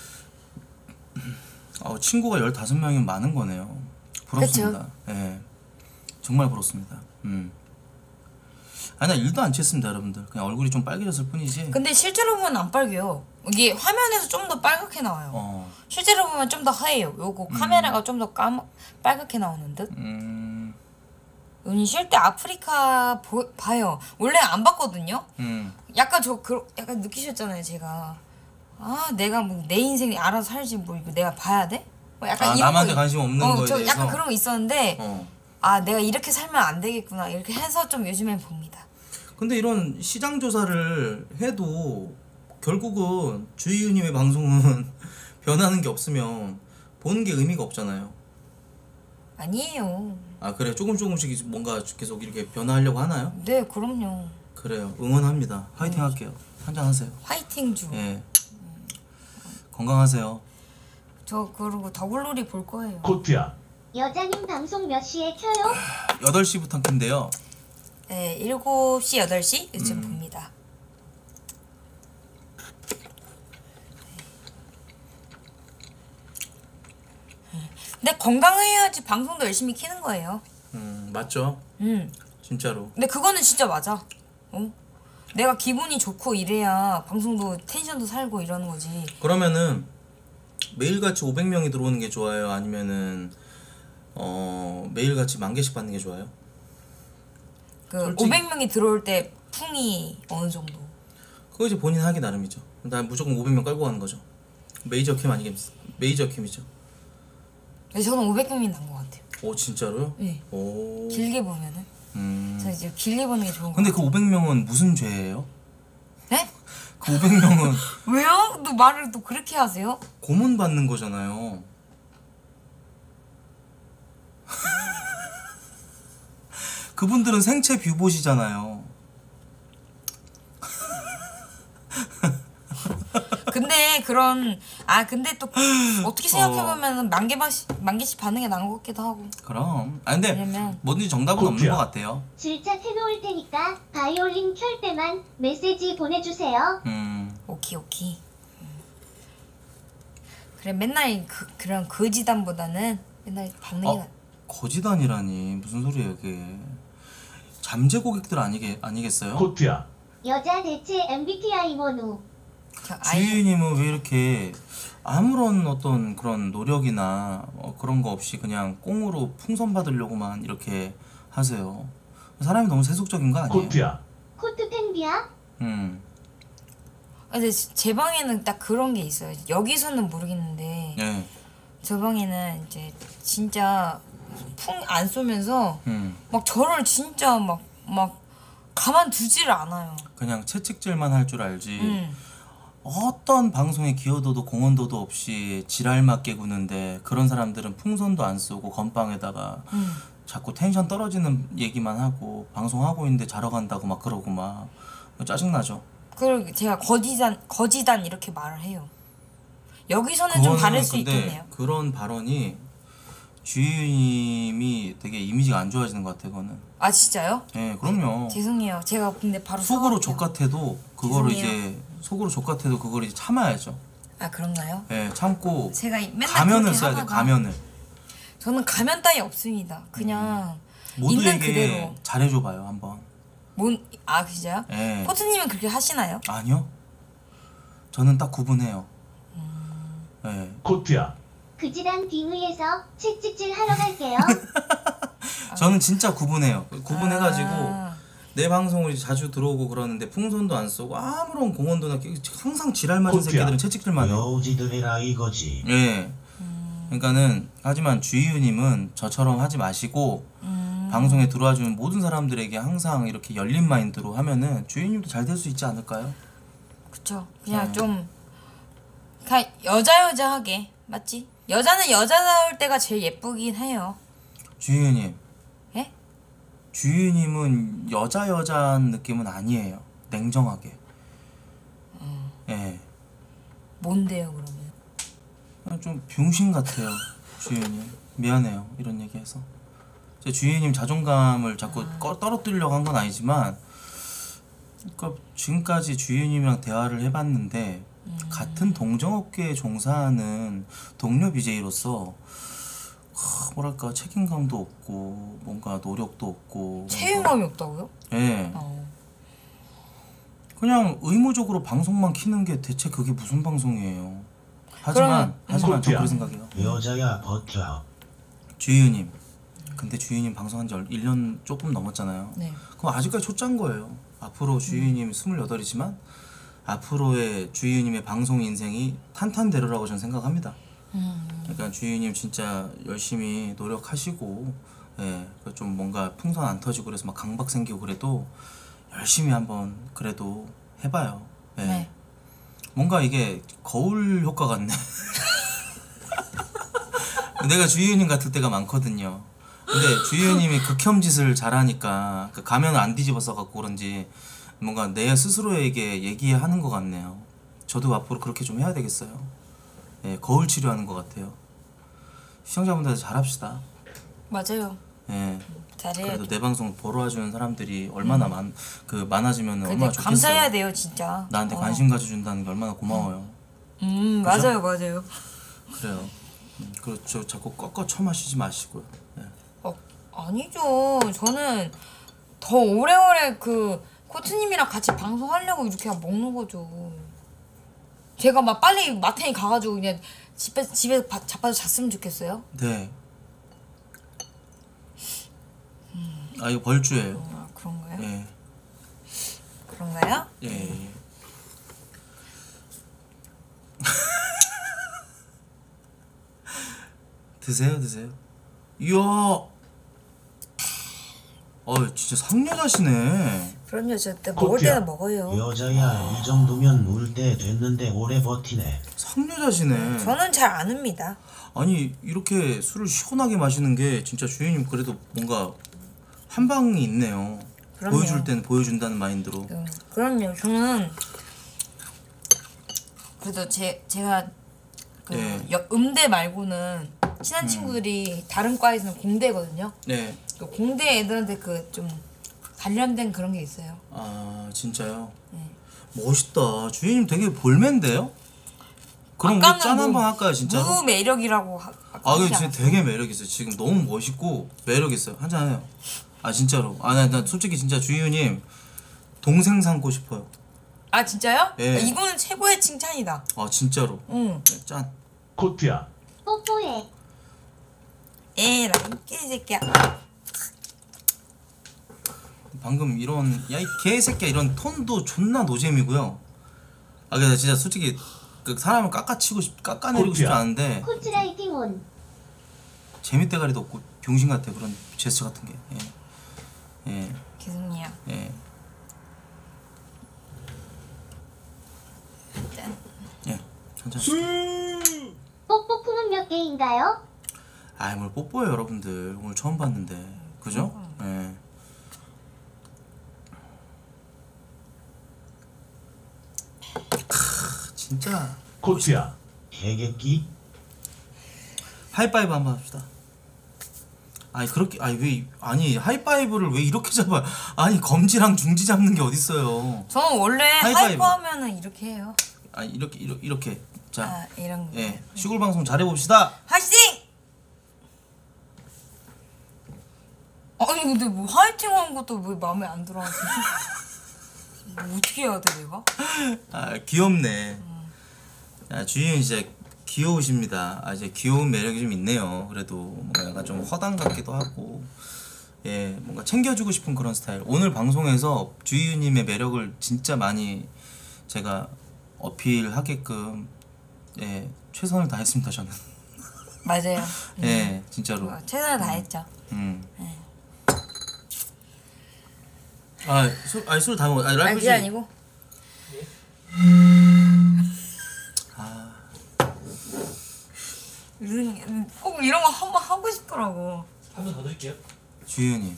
친구가 15명이면 많은 거네요. 부럽습니다. 예. 정말 부럽습니다. 아니 나 일도 안 취했습니다 여러분들. 그냥 얼굴이 좀 빨개졌을 뿐이지. 근데 실제로 보면 안 빨개요. 이게 화면에서 좀 더 빨갛게 나와요. 실제로 보면 좀 더 하얘요. 요거 카메라가 좀 더 빨갛게 나오는 듯. 은희 쉴 때 아프리카 봐요. 원래 안 봤거든요. 약간 약간 느끼셨잖아요 제가. 내가 뭐 내 인생 알아서 살지 뭐 이거 내가 봐야 돼? 뭐 약간 이런 남한테 거 관심 없는 거에 저 대해서. 약간 그런 거 있었는데 내가 이렇게 살면 안 되겠구나 이렇게 해서 좀 요즘엔 봅니다. 근데 이런 시장 조사를 해도 결국은 주희유님의 방송은 변하는 게 없으면 보는 게 의미가 없잖아요. 아니에요. 그래 조금씩 뭔가 계속 이렇게 변화하려고 하나요? 네 그럼요. 그래요 응원합니다. 화이팅 할게요. 한잔 하세요. 화이팅 중. 예. 건강하세요. 저 그리고 더블로리 볼 거예요. 코트야. 여자님 방송 몇 시에 켜요? 8시부터 킨데요. 네 7시 8시 요즘 봅니다. 근데 건강해야지 방송도 열심히 키는 거예요. 맞죠? 진짜로. 근데 그거는 진짜 맞아. 내가 기분이 좋고 이래야 방송도 텐션도 살고 이러는 거지. 그러면은 매일같이 500명이 들어오는 게 좋아요? 아니면은 매일같이 10,000개씩 받는 게 좋아요? 솔직히- 500명이 들어올 때 풍이 어느 정도? 그거 이제 본인 하기 나름이죠. 난 무조건 500명 깔고 가는 거죠. 메이저 캠 아니겠습니까? 메이저 캠이죠. 근데 저는 500명이 난 것 같아요. 오 진짜로요? 네. 오. 길게 보면은. 저 이제 길게 보는 게 좋은 거. 근데 그 500명은 무슨 죄예요? 네? 그 500명은 왜요? 또 말을 또 그렇게 하세요? 고문 받는 거잖아요. 그분들은 생체 뷰봇이잖아요. 근데 근데 또 어떻게 생각해보면 만 개씩 받는 게 나은 것 같기도 하고. 그럼. 근데 왜냐면 뭐든지 정답은 없는 것 같아요. 질차 해놓을 테니까 바이올린 켤 때만 메시지 보내주세요. 오키. 그래 맨날 그런 거지단보다는 맨날 받는 게 나. 거지단이라니 무슨 소리예요 그게. 잠재 고객들 아니겠어요? 코트야. 여자 대체 MBTI 뭐누? 주희님은 왜 이렇게 아무런 어떤 그런 노력이나 그런 거 없이 그냥 꽁으로 풍선 받으려고만 이렇게 하세요? 사람이 너무 세속적인 거 아니에요? 코트야. 코트 팬비야? 근데 제 방에는 딱 그런 게 있어요. 여기서는 모르겠는데 예. 저 방에는 이제 진짜 풍 안 쏘면서 막 저를 진짜 막 가만두지를 않아요. 그냥 채찍질만 할 줄 알지. 어떤 방송에 기여도도 공헌도도 없이 지랄맞 깨구는데 그런 사람들은 풍선도 안 쏘고 건빵에다가 자꾸 텐션 떨어지는 얘기만 하고 방송하고 있는데 자러 간다고 막 그러고 막 짜증나죠. 그걸 제가 거지단 이렇게 말을 해요. 여기서는 좀 그거는 다를 수 근데 있겠네요. 그런 발언이 주인님이 되게 이미지가 안 좋아지는 것 같아요. 그거는. 아 진짜요? 예, 그럼요. 죄송해요. 제가 근데 바로 속으로 사과할게요. 족같아도 그거를 죄송해요. 이제 속으로 족같아도 그걸 이제 참아야죠. 아 그런가요? 예, 참고 제가 맨날 가면을 그렇게 써야 돼. 하다가 가면을. 저는 가면 따위 없습니다. 그냥 있는 모두에게 그대로. 잘해줘봐요 한번. 아 진짜요? 예. 코트님은 그렇게 하시나요? 아니요. 저는 딱 구분해요. 예. 코트야. 그지랑 빙의에서 채찍질 하러 갈게요. 저는 진짜 구분해요. 구분해가지고 아, 내 방송을 자주 들어오고 그러는데 풍선도 안 쏘고 아무런 공헌도나 항상 지랄 맞은 코트야. 새끼들은 채찍질만 해요. 여우지들 해라 이거지. 예. 그러니까는 하지만 주희유님은 저처럼 하지 마시고 방송에 들어와주는 모든 사람들에게 항상 이렇게 열린 마인드로 하면은 주희유님도 잘 될 수 있지 않을까요? 그쵸. 그냥 좀 그냥 여자여자하게 맞지? 여자는 여자다울 때가 제일 예쁘긴 해요. 주희유님. 예? 주희유님은 여자 느낌은 아니에요. 냉정하게. 예. 뭔데요 그러면? 그냥 좀 병신 같아요. 주희유님. 미안해요. 이런 얘기해서. 제 주희유님 자존감을 자꾸 떨어뜨리려고 한 건 아니지만 그러니까 지금까지 주희유님이랑 대화를 해봤는데 같은 동정업계에 종사하는 동료 BJ로서 뭐랄까 책임감도 없고 뭔가 노력도 없고 책임감이 없다고요? 예. 어. 그냥 의무적으로 방송만 키는 게 대체 그게 무슨 방송이에요. 하지만 저 코트야. 그렇게 생각해요. 여자야 버텨. 주희유님. 근데 주희유님 방송한 지 1년 조금 넘었잖아요. 네. 그럼 아직까지 초짜인 거예요. 앞으로 주희유님 28이지만 앞으로의 주희유님의 방송 인생이 탄탄대로라고 저는 생각합니다. 그러니까 주희유님 진짜 열심히 노력하시고 예, 좀 뭔가 풍선 안 터지고 그래서 막 강박 생기고 그래도 열심히 한번 그래도 해봐요. 예. 네. 뭔가 이게 거울 효과 같네. 내가 주희유님 같을 때가 많거든요. 근데 주희유님이 극혐짓을 잘하니까 그 가면을 안 뒤집어 써갖고 그런지 뭔가 내 스스로에게 얘기하는 것 같네요. 저도 앞으로 그렇게 좀 해야 되겠어요. 예, 거울 치료하는 것 같아요. 시청자분들 잘합시다. 맞아요. 예. 잘해야 그래도 돼. 내 방송 보러 와주는 사람들이 얼마나 많아지면 근데 얼마나 좋겠어요. 감사해야 돼요 진짜. 나한테 관심 가져준다는 게 얼마나 고마워요. 맞아요 맞아요. 그래요. 그렇죠. 자꾸 꺾어 쳐마시지 마시고요. 예. 아니죠. 저는 더 오래오래 그 코트님이랑 같이 방송하려고 이렇게 먹는 거죠. 제가 막 빨리 마탱이 가가지고 그냥 집에 자빠져 잤으면 좋겠어요. 네. 아 이거 벌주예요. 아 그런가요? 예. 그런가요? 예. 예. 드세요. 이야. 진짜 상여자시네. 그럼요. 저 먹을 때는 먹어요. 여자야 이 정도면 울 때 됐는데 오래 버티네. 상여자시네. 저는 잘 안 웁니다. 아니 이렇게 술을 시원하게 마시는 게 진짜 주인님 그래도 뭔가 한 방이 있네요. 그럼요. 보여줄 때는 보여준다는 마인드로. 그럼요. 저는 그래도 제가 그 네. 음대 말고는 친한 친구들이 다른 과에서는 공대거든요. 네. 그 공대 애들한테 그 좀 관련된 그런 게 있어요. 아 진짜요? 네. 멋있다. 주인님 되게 볼맨데요? 그럼 우리 아까는 짠 뭐 한번 할까요 진짜? 무 매력이라고 아 근데 진짜 되게 매력 있어요. 지금 너무 멋있고 매력 있어요. 한잔 해요. 아 진짜로. 나 솔직히 진짜 주희유님 동생 삼고 싶어요. 아 진짜요? 예. 아, 이거는 최고의 칭찬이다. 아 진짜로. 응. 네, 짠. 코트야. 뽀뽀해. 에라 이 새끼야. 방금 이런 야 이 개새끼야 이런 톤도 존나 노잼이고요. 아 근데 진짜 솔직히 그 사람을 깎아내리고 싶지 코트야. 않은데 코트라이팅 온. 재밌대가리도 없고 병신 같아 그런 제스처 같은 게. 예. 죄송해요. 예. 짠. 뽀뽀풍은 몇 개인가요? 아이 뭘 뽀뽀해요 여러분들. 오늘 처음 봤는데 그죠? 예. 진짜 코트야. 개객기? 하이파이브 한번 합시다. 아니 그렇게 아니 하이파이브를 왜 이렇게 잡아요? 아니 검지랑 중지 잡는 게 어딨어요? 저는 원래 하이파이브. 하이퍼 하면은 이렇게 해요. 아니 이렇게 자, 아 이런 거. 예 시골 방송 잘해 봅시다. 화이팅! 아니 근데 뭐 화이팅 하는 것도 왜 마음에 안 들어 하지? 뭐 어떻게 해야 돼 내가? 아 귀엽네. 야 주희은 진짜 귀여우십니다. 아 이제 귀여운 매력이 좀 있네요. 그래도 뭔가 약간 좀 허당 같기도 하고 예 뭔가 챙겨주고 싶은 그런 스타일. 오늘 방송에서 주희은님의 매력을 진짜 많이 제가 어필하게끔 예 최선을 다했습니다 저는. 맞아요. 예 진짜로. 최선을 다했죠. 네. 술 다 먹어. 아니 라이브 그게 아니고 아 꼭 이런 거 한번 하고 싶더라고. 한 번 더 드릴게요. 주희은님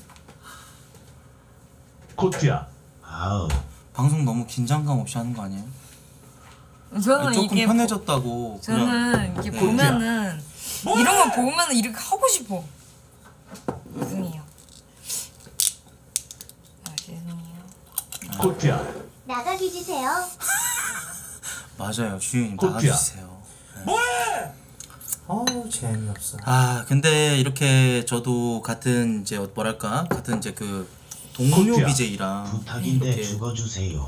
코트야. 아우, 방송 너무 긴장감 없이 하는 거 아니에요? 저는 조금 이게 편해졌다고. 저는 이게 네. 보면은 이런 거 보면은 이렇게 하고 싶어. 죄송해요. 아 죄송해요. 코트야. 나가 뒤지세요. 맞아요 주희은님 코트야. 나가주세요. 어우 재미없어. 아 근데 이렇게 저도 같은 이제 뭐랄까 같은 이제 그 동료 코트야. BJ랑 부탁인데 이렇게 죽어주세요.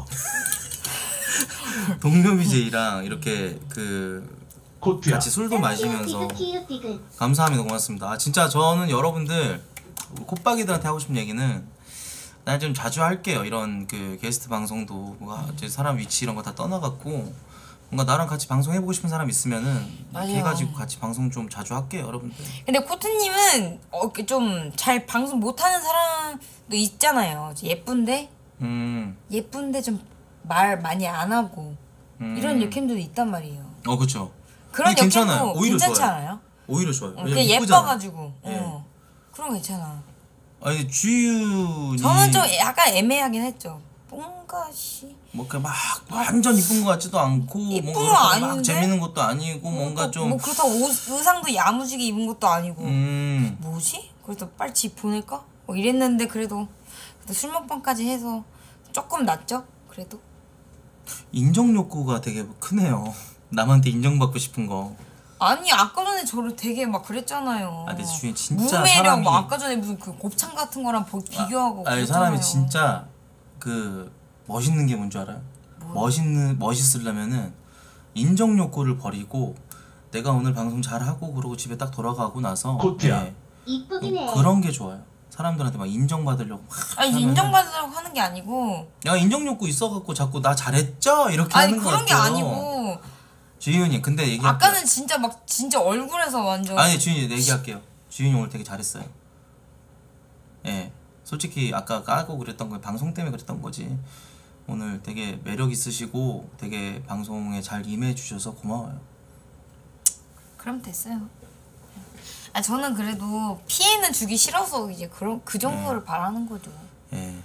동료 BJ랑 이렇게 그 코트야. 같이 술도 마시면서 디귿 디귿. 감사합니다 고맙습니다. 아 진짜 저는 여러분들 우리 콧박이들한테 하고 싶은 얘기는 나 좀 자주 할게요. 이런 그 게스트 방송도 뭔가 이제 사람 위치 이런 거 다 떠나갖고 뭔가 나랑 같이 방송해보고 싶은 사람 있으면은 이렇게 맞아요. 해가지고 같이 방송 좀 자주 할게요 여러분들. 근데 코트님은 좀 잘 방송 못하는 사람도 있잖아요. 예쁜데 좀 말 많이 안 하고 이런 여캠들도 있단 말이에요. 그쵸. 그런 근데 괜찮아요. 여캠도 오히려 괜찮지 좋아요. 않아요? 오히려 좋아요. 그게 왜냐면 이쁘잖아. 예뻐가지고 예. 그런 거 괜찮아. 아니 주윤이 저는 좀 약간 애매하긴 했죠. 뭔가 씨 뭐 이렇게 막 완전 이쁜 것 같지도 않고 이쁜 뭔가 거 그렇다고 막 아닌데? 재밌는 것도 아니고 뭔가 좀 뭐 그렇다고 의상도 야무지게 입은 것도 아니고 음. 뭐지? 그래서 빨리 집 보낼까? 뭐 이랬는데 그래도 술 먹방까지 해서 조금 낫죠? 그래도 인정 욕구가 되게 크네요. 남한테 인정받고 싶은 거. 아니 아까 전에 저를 되게 막 그랬잖아요. 아, 근데 주인 진짜 무매력 사람이- 뭐 아까 전에 무슨 그 곱창 같은 거랑 비교하고 아니 그랬잖아요. 사람이 진짜 그 멋있는 게 뭔지 알아요? 멋있으려면은 인정 욕구를 버리고 내가 오늘 방송 잘 하고 그러고 집에 딱 돌아가고 나서 코트야. 이쁘긴 해. 그런 게 좋아요. 사람들한테 막 인정받으려고 막 아니 하면은 인정받으려고 하는 게 아니고 야 인정 욕구 있어갖고 자꾸 나 잘했죠 이렇게 아니 하는 거 그런 게 같아요. 아니고 주윤이 근데 얘기할게요. 아까는 진짜 막 진짜 얼굴에서 완전 아니 주윤이 얘기할게요. 주윤이 오늘 되게 잘했어요. 예, 솔직히 아까 까고 그랬던 거 방송 때문에 그랬던 거지. 오늘 되게 매력 있으시고 되게 방송에 잘 임해 주셔서 고마워요. 그럼 됐어요. 아 저는 그래도 피해는 주기 싫어서 이제 그런 그 정도를 바라는 거죠. 예.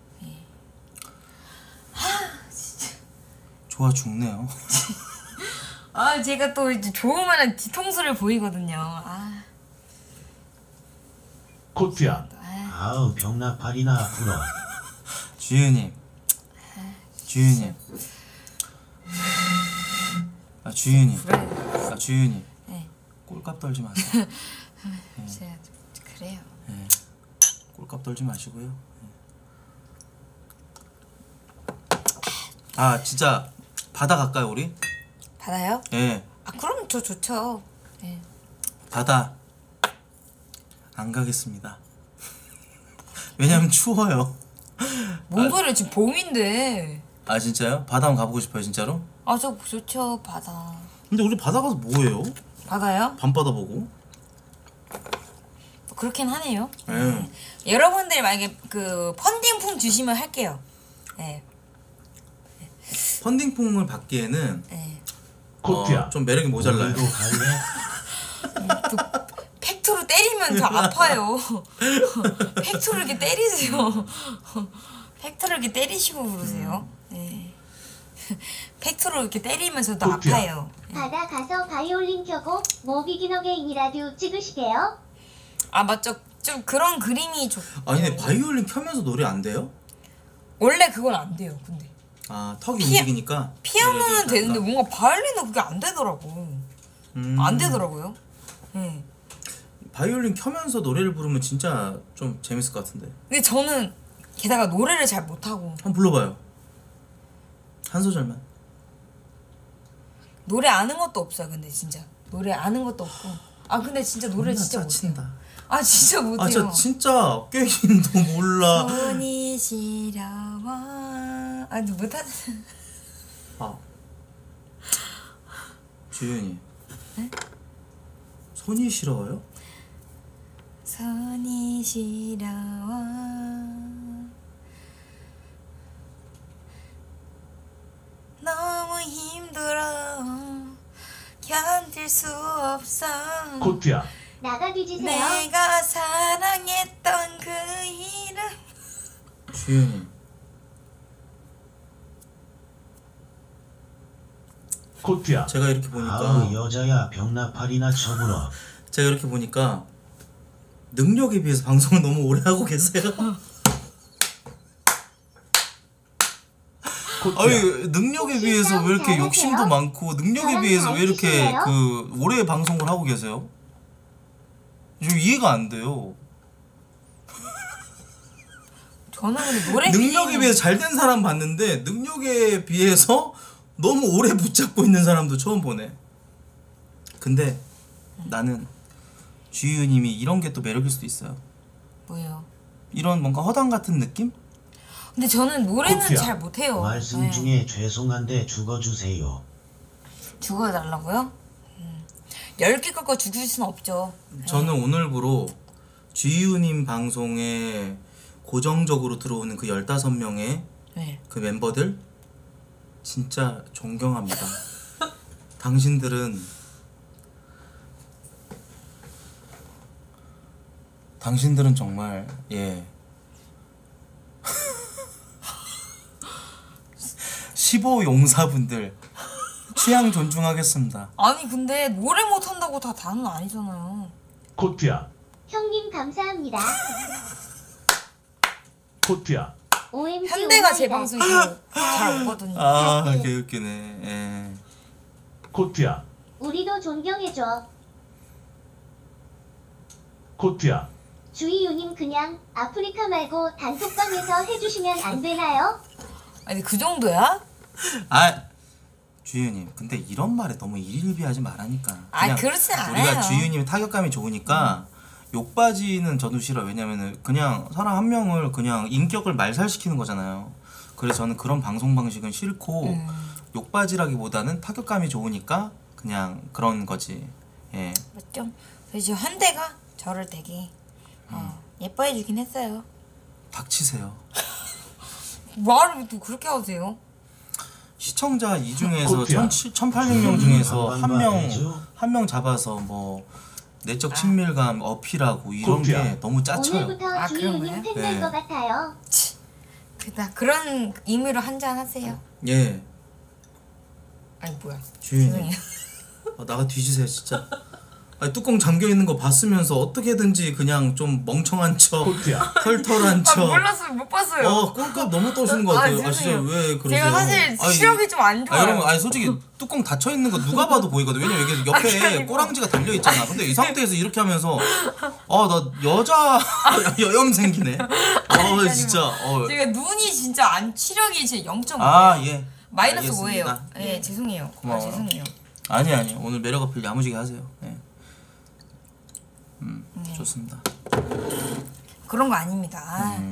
좋아 죽네요. 아 제가 또 이제 좋으면 뒤통수를 보이거든요. 아, 코트야. 아우, 병나팔이나 불어. 주윤님, 주윤님, 아 주윤님, 그래. 아 주윤님, 네. 꼴값 떨지 마세요. 제가 그래요. 예. 꼴값 떨지 마시고요. 예. 아 진짜 바다 갈까요 우리? 받아요? 예. 아 그럼 저 좋죠. 네. 바다 안 가겠습니다. 왜냐면 추워요. 뭔 소리야 지금 봄인데. 아 진짜요? 바다 한번 가보고 싶어요 진짜로? 아 저 좋죠 바다. 근데 우리 바다 가서 뭐해요? 바다요? 밤바다 보고? 그렇긴 하네요. 예. 여러분들 만약에 그 펀딩풍 주시면 할게요. 네. 펀딩풍을 받기에는 네. 코트야. 좀 매력이 모자라요. 오늘도 갈래? 또 팩트로 때리면 저 아파요. 팩트로 이렇게 때리세요. 팩트로 이렇게 때리시고 그러세요. 네. 팩트로 이렇게 때리면 저도 코트야. 아파요. 바다 가서 바이올린 켜고 뭐 비기너게 이라디오 찍으시게요? 아 맞죠. 좀 그런 그림이 좋. 아니 근데 바이올린 켜면서 노래 안 돼요? 원래 그건 안 돼요. 근데 아 턱이 피- 움직이니까 피아노는 되는데 뭔가 바이올린은 그게 안 되더라고. 안 되더라고요. 네. 바이올린 켜면서 노래를 부르면 진짜 좀 재밌을 것 같은데. 근데 저는 게다가 노래를 잘 못하고 한번 불러봐요. 한 소절만. 노래 아는 것도 없어요. 근데 진짜 노래 아는 것도 없고. 아 근데 진짜 노래 진짜 못해요. 짜친다. 아 진짜 못해요. 아 진짜 꾀긴도 몰라. 손이 시려워. 아 근데 못하지. 아 주윤이. 네? 손이 시려워요? 손이 시려워. 너무 힘들어. 견딜 수 없어. 코트야. 나가 뒤지세요. 내가 사랑했던 그 이름. 주윤이. 코트야. 제가 이렇게 보니까 아우 여자야 병나팔이나 쳐불어. 제가 이렇게 보니까 능력에 비해서 방송을 너무 오래 하고 계세요. 코트야. 아니 능력에 혹시 비해서 왜 이렇게 잘하세요? 욕심도 많고 능력에 저랑 비해서 왜 이렇게 닮으시네요? 그 오래 방송을 하고 계세요? 좀 이해가 안 돼요. 저는 근데 노래 능력에 비해서 잘 된 사람 봤는데 능력에 비해서 너무 오래 붙잡고 있는 사람도 처음 보네. 근데 나는 주희유님이 이런 게 또 매력일 수도 있어요. 뭐예요? 이런 뭔가 허당 같은 느낌? 근데 저는 노래는 코트야. 잘 못해요. 말씀 네. 중에 죄송한데 죽어주세요. 죽어달라고요? 10개 꺾어 죽일 수는 없죠. 저는 오늘부로 주희유님 방송에 고정적으로 들어오는 그 15명의 네. 그 멤버들 진짜 존경합니다. 당신들은 정말 예 15용사분들 취향 존중하겠습니다. 아니 근데 노래 못한다고 다 다는 아니잖아요. 코트야. 형님 감사합니다. 코트야. OMG 현대가 제 오마이갓. 방송이 잘 오거든요. 아 네. 개웃기네. 예. 코트야. 우리도 존경해줘. 코트야. 주희유님 그냥 아프리카 말고 단톡방에서 해주시면 안 되나요? 아니 그 정도야? 아 주희유님 근데 이런 말에 너무 일일비하지 말라니까. 아, 그냥 그렇진 우리가 않아요. 주희유님이 타격감이 좋으니까 욕바지는 저도 싫어. 왜냐면은 그냥 사람 한 명을 그냥 인격을 말살시키는 거잖아요. 그래서 저는 그런 방송 방식은 싫고 욕바지라기보다는 타격감이 좋으니까 그냥 그런 거지. 예. 맞죠? 그래서 현대가 저를 되게 예뻐해주긴 했어요. 닥치세요. 말을 또 그렇게 하세요? 시청자 이 중에서 코트야. 1,800명 중에서 반반 한 명 잡아서 뭐 내적 친밀감 어필하고 이런 코트야. 게 너무 짜쳐요. 오늘부터 아, 주희유님 그런 거예요? 팬될 네. 것 같아요. 그런 의미로 한잔 하세요. 예. 아니 뭐야? 주인님. 죄송해요. 나가 뒤지세요 진짜. 아니, 뚜껑 잠겨 있는 거 봤으면서 어떻게든지 그냥 좀 멍청한 척, 코트야. 털털한 아 척. 몰랐어요, 못 봤어요. 꿀꺽 너무 떠시는 것 같아요. 진짜 죄송해요. 왜 그러세요? 제가 사실 아니, 시력이 좀 안 좋아요. 여러분, 아니 솔직히 뚜껑 닫혀 있는 거 누가 봐도 보이거든. 왜냐면 이게 옆에 그러니까. 꼬랑지가 달려 있잖아. 근데 이 상태에서 이렇게 하면서 나 여자 여염 생기네. 진짜. 제가 눈이 진짜 안 치력이 제 0.5. 예. 마이너스 알겠습니다. 5예요. 예, 죄송해요. 고마워요. 죄송해요. 아니 오늘 매력 어필 야무지게 하세요. 예. 좋습니다. 그런 거 아닙니다.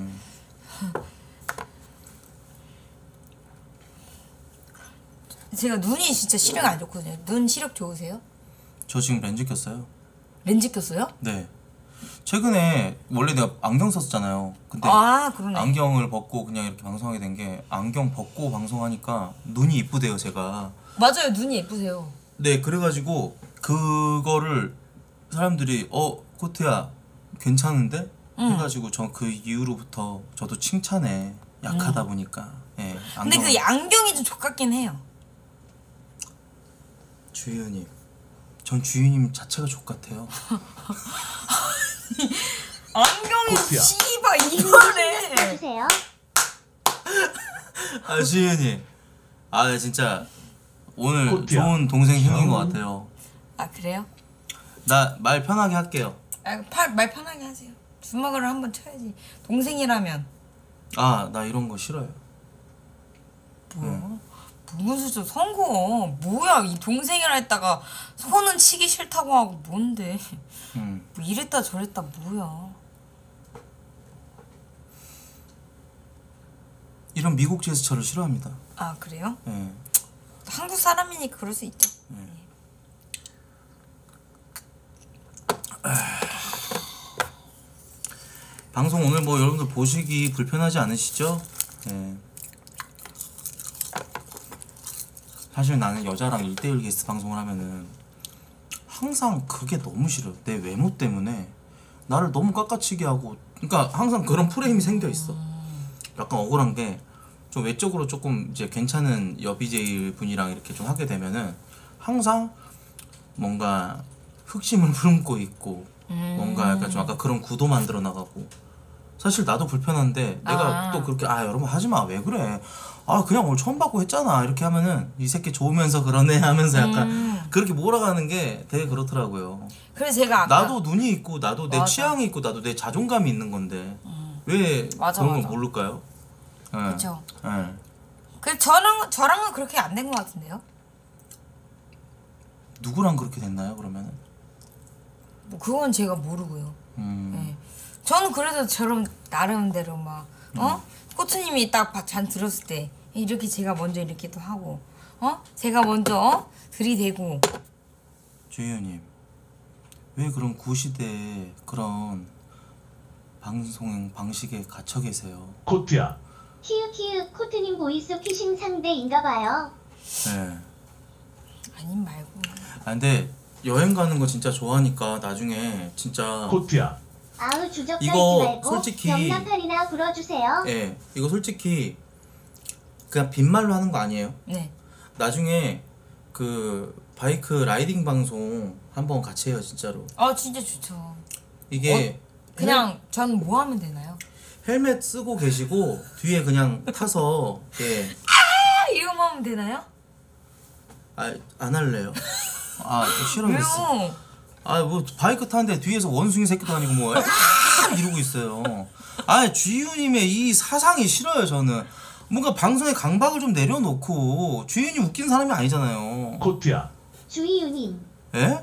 제가 눈이 진짜 시력이 안 좋거든요. 눈 시력 좋으세요? 저 지금 렌즈 꼈어요. 렌즈 꼈어요? 네. 최근에 원래 내가 안경 썼잖아요. 근데 아 그러네. 안경을 벗고 그냥 이렇게 방송하게 된 게 안경 벗고 방송하니까 눈이 이쁘대요 제가. 맞아요, 눈이 예쁘세요. 네, 그래가지고 그거를 사람들이 코트야 괜찮은데? 해가지고 저 그 이후로부터 저도 칭찬해. 약하다 보니까. 예. 근데 그 안경이 좀 족같긴 해요. 주희님, 전 주희님 자체가 족같아요. 안경이 코트야. 씨발 이거래. 주세요. 아 주희님, 아 진짜 오늘 코트야. 좋은 동생 생긴 것 같아요. 아 그래요? 나 말 편하게 할게요. 말 편하게 하세요. 주먹을 한번 쳐야지. 동생이라면. 아, 나 이런 거 싫어요. 뭐야? 무슨 저 선거 뭐야? 이 동생이라 했다가 손은 치기 싫다고 하고 뭔데? 음. 뭐 이랬다 저랬다 뭐야? 이런 미국 제스처를 싫어합니다. 아 그래요? 예. 한국 사람이니까 그럴 수 있죠. 방송 오늘 뭐 여러분들 보시기 불편하지 않으시죠? 예. 사실 나는 여자랑 1대1 게스트 방송을 하면은 항상 그게 너무 싫어요. 내 외모 때문에 나를 너무 깎아치게 하고, 그러니까 항상 그런 프레임이 생겨 있어. 약간 억울한 게 좀 외적으로 조금 이제 괜찮은 여비제이 분이랑 이렇게 좀 하게 되면은 항상 뭔가 흑심을 품고 있고 뭔가 약간 좀 아까 그런 구도 만들어 나가고, 사실 나도 불편한데 내가 또 그렇게 여러분 하지마 왜 그래, 그냥 오늘 처음 받고 했잖아 이렇게 하면은 이 새끼 좋으면서 그러네 하면서 약간 그렇게 몰아가는 게 되게 그렇더라고요. 그래서 제가 아까 나도 눈이 있고 나도 내 맞아. 취향이 있고 나도 내 자존감이 있는 건데 왜 맞아, 그런 걸 맞아. 모를까요? 예. 그렇죠. 예. 그 저랑은 그렇게 안 된 것 같은데요? 누구랑 그렇게 됐나요 그러면은? 뭐 그건 제가 모르고요. 음. 네. 저는 그래도 저런 나름대로 막 코트님이 딱 잔 들었을 때 이렇게 제가 먼저 이렇게도 하고 제가 먼저 들이대고. 주희연님, 왜 그런 구시대에 그런 방송 방식에 갇혀 계세요? 코트야. 키읔키읔 코트님 보이스 피싱 상대인가봐요. 예. 아님 말고. 근데 여행 가는 거 진짜 좋아하니까 나중에 진짜 코트야. 아우 주접 이거 떨지 말고 솔직히- 명나팔이나 불어주세요. 예, 이거 솔직히 그냥 빈말로 하는 거 아니에요? 네. 나중에 그 바이크 라이딩 방송 한번 같이 해요 진짜로. 진짜 좋죠. 이게 그냥 전 뭐 하면 되나요? 헬멧 쓰고 계시고 뒤에 그냥 타서 이거만 하면 되나요? 안 할래요. 싫어했어. 왜요? 뭐 바이크 타는데 뒤에서 원숭이 새끼도 아니고 뭐 이러고 있어요. 주희우님의 이 사상이 싫어요 저는. 뭔가 방송에 강박을 좀 내려놓고, 주희우님 웃긴 사람이 아니잖아요. 코트야. 주희유님. 예?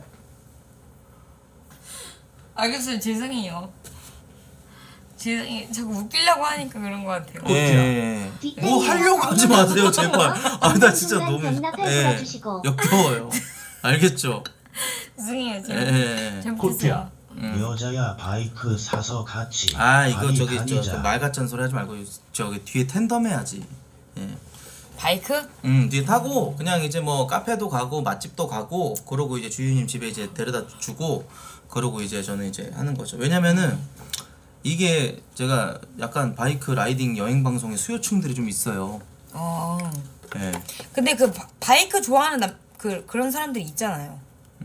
알겠어요. 죄송해요. 죄송해요. 자꾸 웃기려고 하니까 그런 것 같아요. 예. 뭐 하려고 하지 마세요 제발. 나 진짜 너무 명나팔 불어주시고. 역겨워요. 알겠죠? 죄송해요. 예. 잘못했어요. 여자야 바이크 사서 같이 이거 많이 저기 다니자. 말 같은 소리 하지 말고 저기 뒤에 텐덤 해야지. 예. 바이크? 뒤에 타고 그냥 이제 뭐 카페도 가고 맛집도 가고 그러고 이제 주유님 집에 이제 데려다 주고 그러고 이제 저는 이제 하는 거죠. 왜냐면은 이게 제가 약간 바이크 라이딩 여행 방송에 수요층들이 좀 있어요. 예. 근데 그 바이크 좋아하는 그런 사람들이 있잖아요.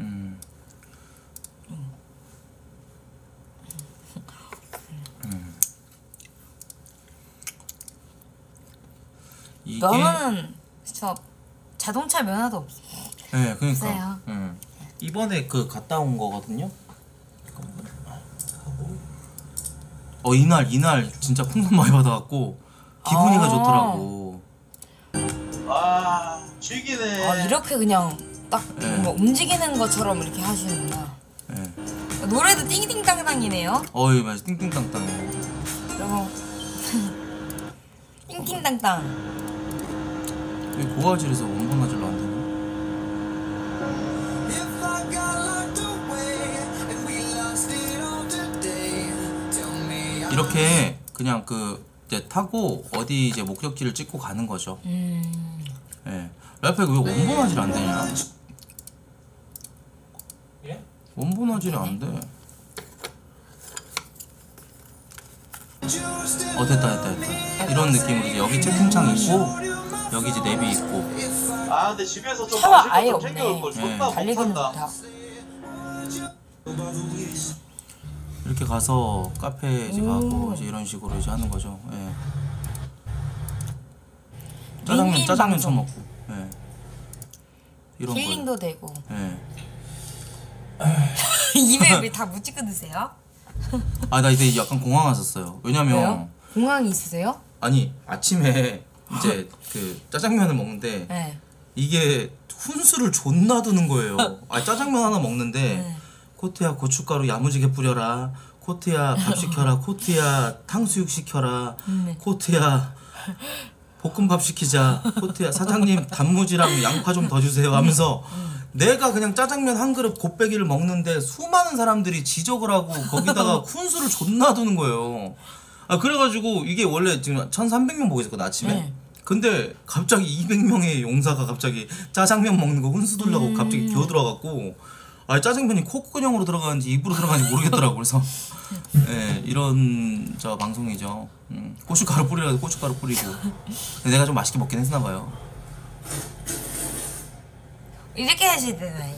이게 면허는 저 자동차 면허도 없어. 네, 그러니까. 없어요. 이번에 그 갔다 온 거거든요. 이날 진짜 풍선 많이 받아갖고 기분이가 좋더라고. 죽이네. 이렇게 그냥 딱 네. 뭔가 움직이는 것처럼 이렇게 하시는구나. 네. 노래도 띵띵땅땅이네요. 맞아, 띵띵땅땅해. 그리고 띵띵땅땅. 왜 고화질에서 원본화질로 안 되냐? 이렇게 그냥 이제 타고 어디 이제 목적지를 찍고 가는 거죠. 예. 왜 앞에 왜 원본화질 안 되냐? 원본 화질이 안 돼. 됐다. 이런 느낌으로 이제 여기 채팅창 있고 여기 이제 랩이 있고. 아 근데 집에서 좀 차가 마실 아예 거좀 챙겨올 걸 없네. 존나 달리기는 못한다. 못하. 이렇게 가서 카페 이제 가고 이제 이런 식으로 이제 하는 거죠. 예. 윈윈 짜장면 방송. 처먹고. 예. 이런 거. 힐링도 되고. 예. 입에 왜 다 묻히고 드세요? 나 이제 약간 공황 왔었어요. 왜냐면 왜요? 공항이 있으세요? 아니 아침에 이제 그 짜장면을 먹는데 네. 이게 훈수를 존나 두는 거예요. 짜장면 하나 먹는데 네. 코트야 고춧가루 야무지게 뿌려라. 코트야 밥 시켜라. 코트야 탕수육 시켜라. 네. 코트야 볶음밥 시키자. 코트야 사장님 단무지랑 양파 좀 더 주세요 하면서 내가 그냥 짜장면 한 그릇 곱빼기를 먹는데 수많은 사람들이 지적을 하고 거기다가 훈수를 존나 두는 거예요. 그래가지고 이게 원래 지금 1300명 보고 있었거든 아침에. 네. 근데 갑자기 200명의 용사가 갑자기 짜장면 먹는 거 훈수 두려고 갑자기 기어들어갖고 짜장면이 콧구녕으로 들어가는지 입으로 들어가는지 모르겠더라고. 그래서 예, 이런 저 방송이죠. 고춧가루 뿌리라도 고춧가루 뿌리고. 근데 내가 좀 맛있게 먹긴 했나 봐요. 이렇게 하시잖아요.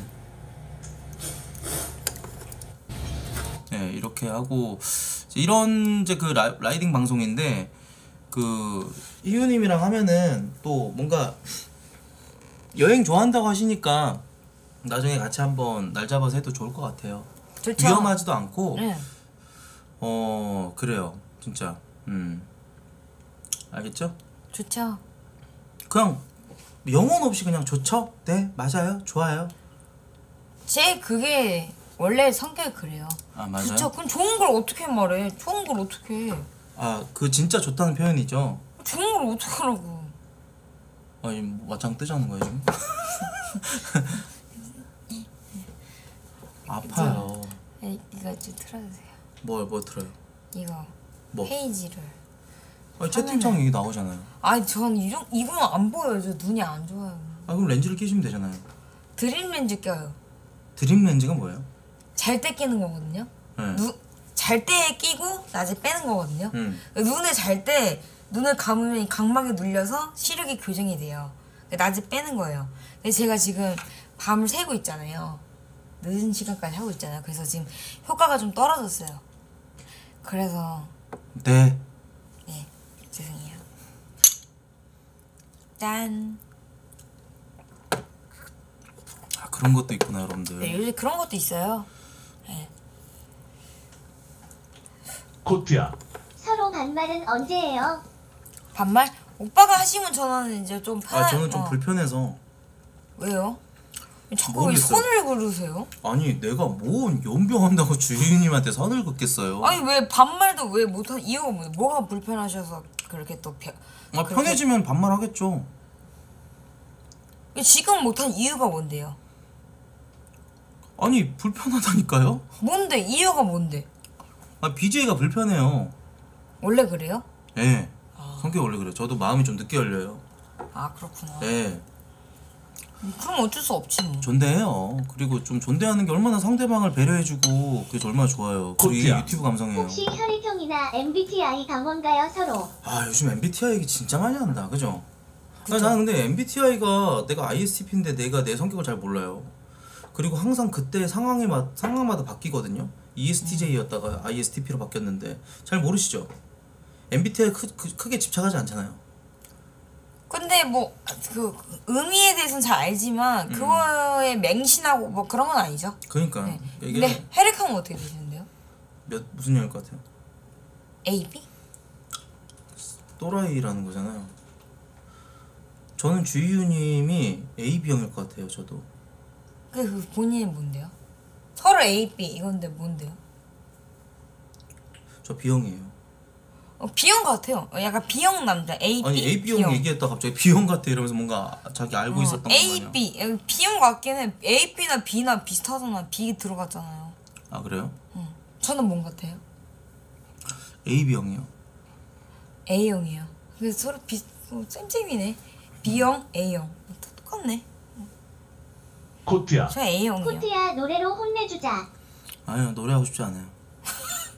이렇게 하고 이런 이제 그 라이딩 방송인데 그 희유님이랑 하면은 또 뭔가 여행 좋아한다고 하시니까 나중에 같이 한번 날 잡아서 해도 좋을 것 같아요. 좋죠. 위험하지도 않고 네. 그래요 진짜. 알겠죠? 좋죠. 그냥 영혼 없이 그냥 좋죠? 네 맞아요 좋아요. 제 그게 원래 성격이 그래요. 맞아요? 좋죠. 그럼 좋은 걸 어떻게 말해? 좋은 걸 어떻게 해? 그 진짜 좋다는 표현이죠? 좋은 걸 어떻게 하라고? 맞짱 뜨자는 거예요 지금? 아파요. 이거 좀 틀어주세요. 뭐 들어요? 이거 뭐? 페이지를. 채팅창 이게 나오잖아요. 전 이건 안 보여요. 저 눈이 안 좋아요. 그럼 렌즈를 끼시면 되잖아요. 드림 렌즈 껴요. 드림 렌즈가 뭐예요? 잘 때 끼는 거거든요. 네. 잘 때 끼고 낮에 빼는 거거든요. 음. 눈을 잘 때 눈을 감으면 이 각막이 눌려서 시력이 교정이 돼요. 낮에 빼는 거예요. 근데 제가 지금 밤을 새고 있잖아요. 늦은 시간까지 하고 있잖아요. 그래서 지금 효과가 좀 떨어졌어요. 그래서 네. 죄송해요. 짠. 그런 것도 있구나 여러분들. 네, 요즘 그런 것도 있어요. 네. 코트야 서로 반말은 언제예요? 반말? 오빠가 하시면 저는 이제 좀 편해. 저는 좀 불편해서. 왜요? 자꾸 왜 모르겠어요. 선을 그르세요? 아니 내가 뭔 연병한다고 주인님한테 선을 긋겠어요. 아니 왜 반말도 왜 못한 이유가 뭐예요? 뭐가 불편하셔서 그렇게 또 그렇게- 편해지면 반말하겠죠. 지금 못한 이유가 뭔데요? 아니 불편하다니까요. 뭔데? 이유가 뭔데? BJ가 불편해요. 원래 그래요? 예. 성격이 원래 그래요. 저도 마음이 좀 늦게 열려요. 그렇구나. 예. 그럼 어쩔 수 없지 뭐. 존대해요. 그리고 좀 존대하는 게 얼마나 상대방을 배려해주고 그게 얼마나 좋아요. 그리고 이게 코트야. 유튜브 감성이에요. 혹시 혈액형이나 MBTI 강원가요 서로? 요즘 MBTI 얘기 진짜 많이 한다. 그죠? 나는 근데 MBTI가 내가 ISTP인데 내가 내 성격을 잘 몰라요. 그리고 항상 그때 상황마다 바뀌거든요. ESTJ였다가 ISTP로 바뀌었는데 잘 모르시죠? MBTI 크게 집착하지 않잖아요. 근데 뭐 그 의미에 대해서는 잘 알지만 그거에 맹신하고 뭐 그런 건 아니죠. 그러니까 네. 이게 근데 혈액형은 어떻게 되시는데요? 무슨 형일 것 같아요? AB? 또라이라는 거잖아요. 저는 주희유님이 AB형일 것 같아요. 저도. 그 본인은 뭔데요? 서로 AB 이건데 뭔데요? 저 B형이에요. B형 같아요. 약간 B형 남자. AB. 아니 AB형 B형. 얘기했다 갑자기 B형 같아 이러면서 뭔가 자기 알고 있었던 거 마냥. AB. B형 같긴 해. AB나 B나 비슷하잖아. B 들어갔잖아요. 그래요? 저는 뭔 같아요? AB형이요. A형이에요. 그래서 서로 쌤쌤이네. B형, A형. 똑같네. 코트야. 저 A형이요. 코트야 노래로 혼내주자. 아니요 노래하고 싶지 않아요.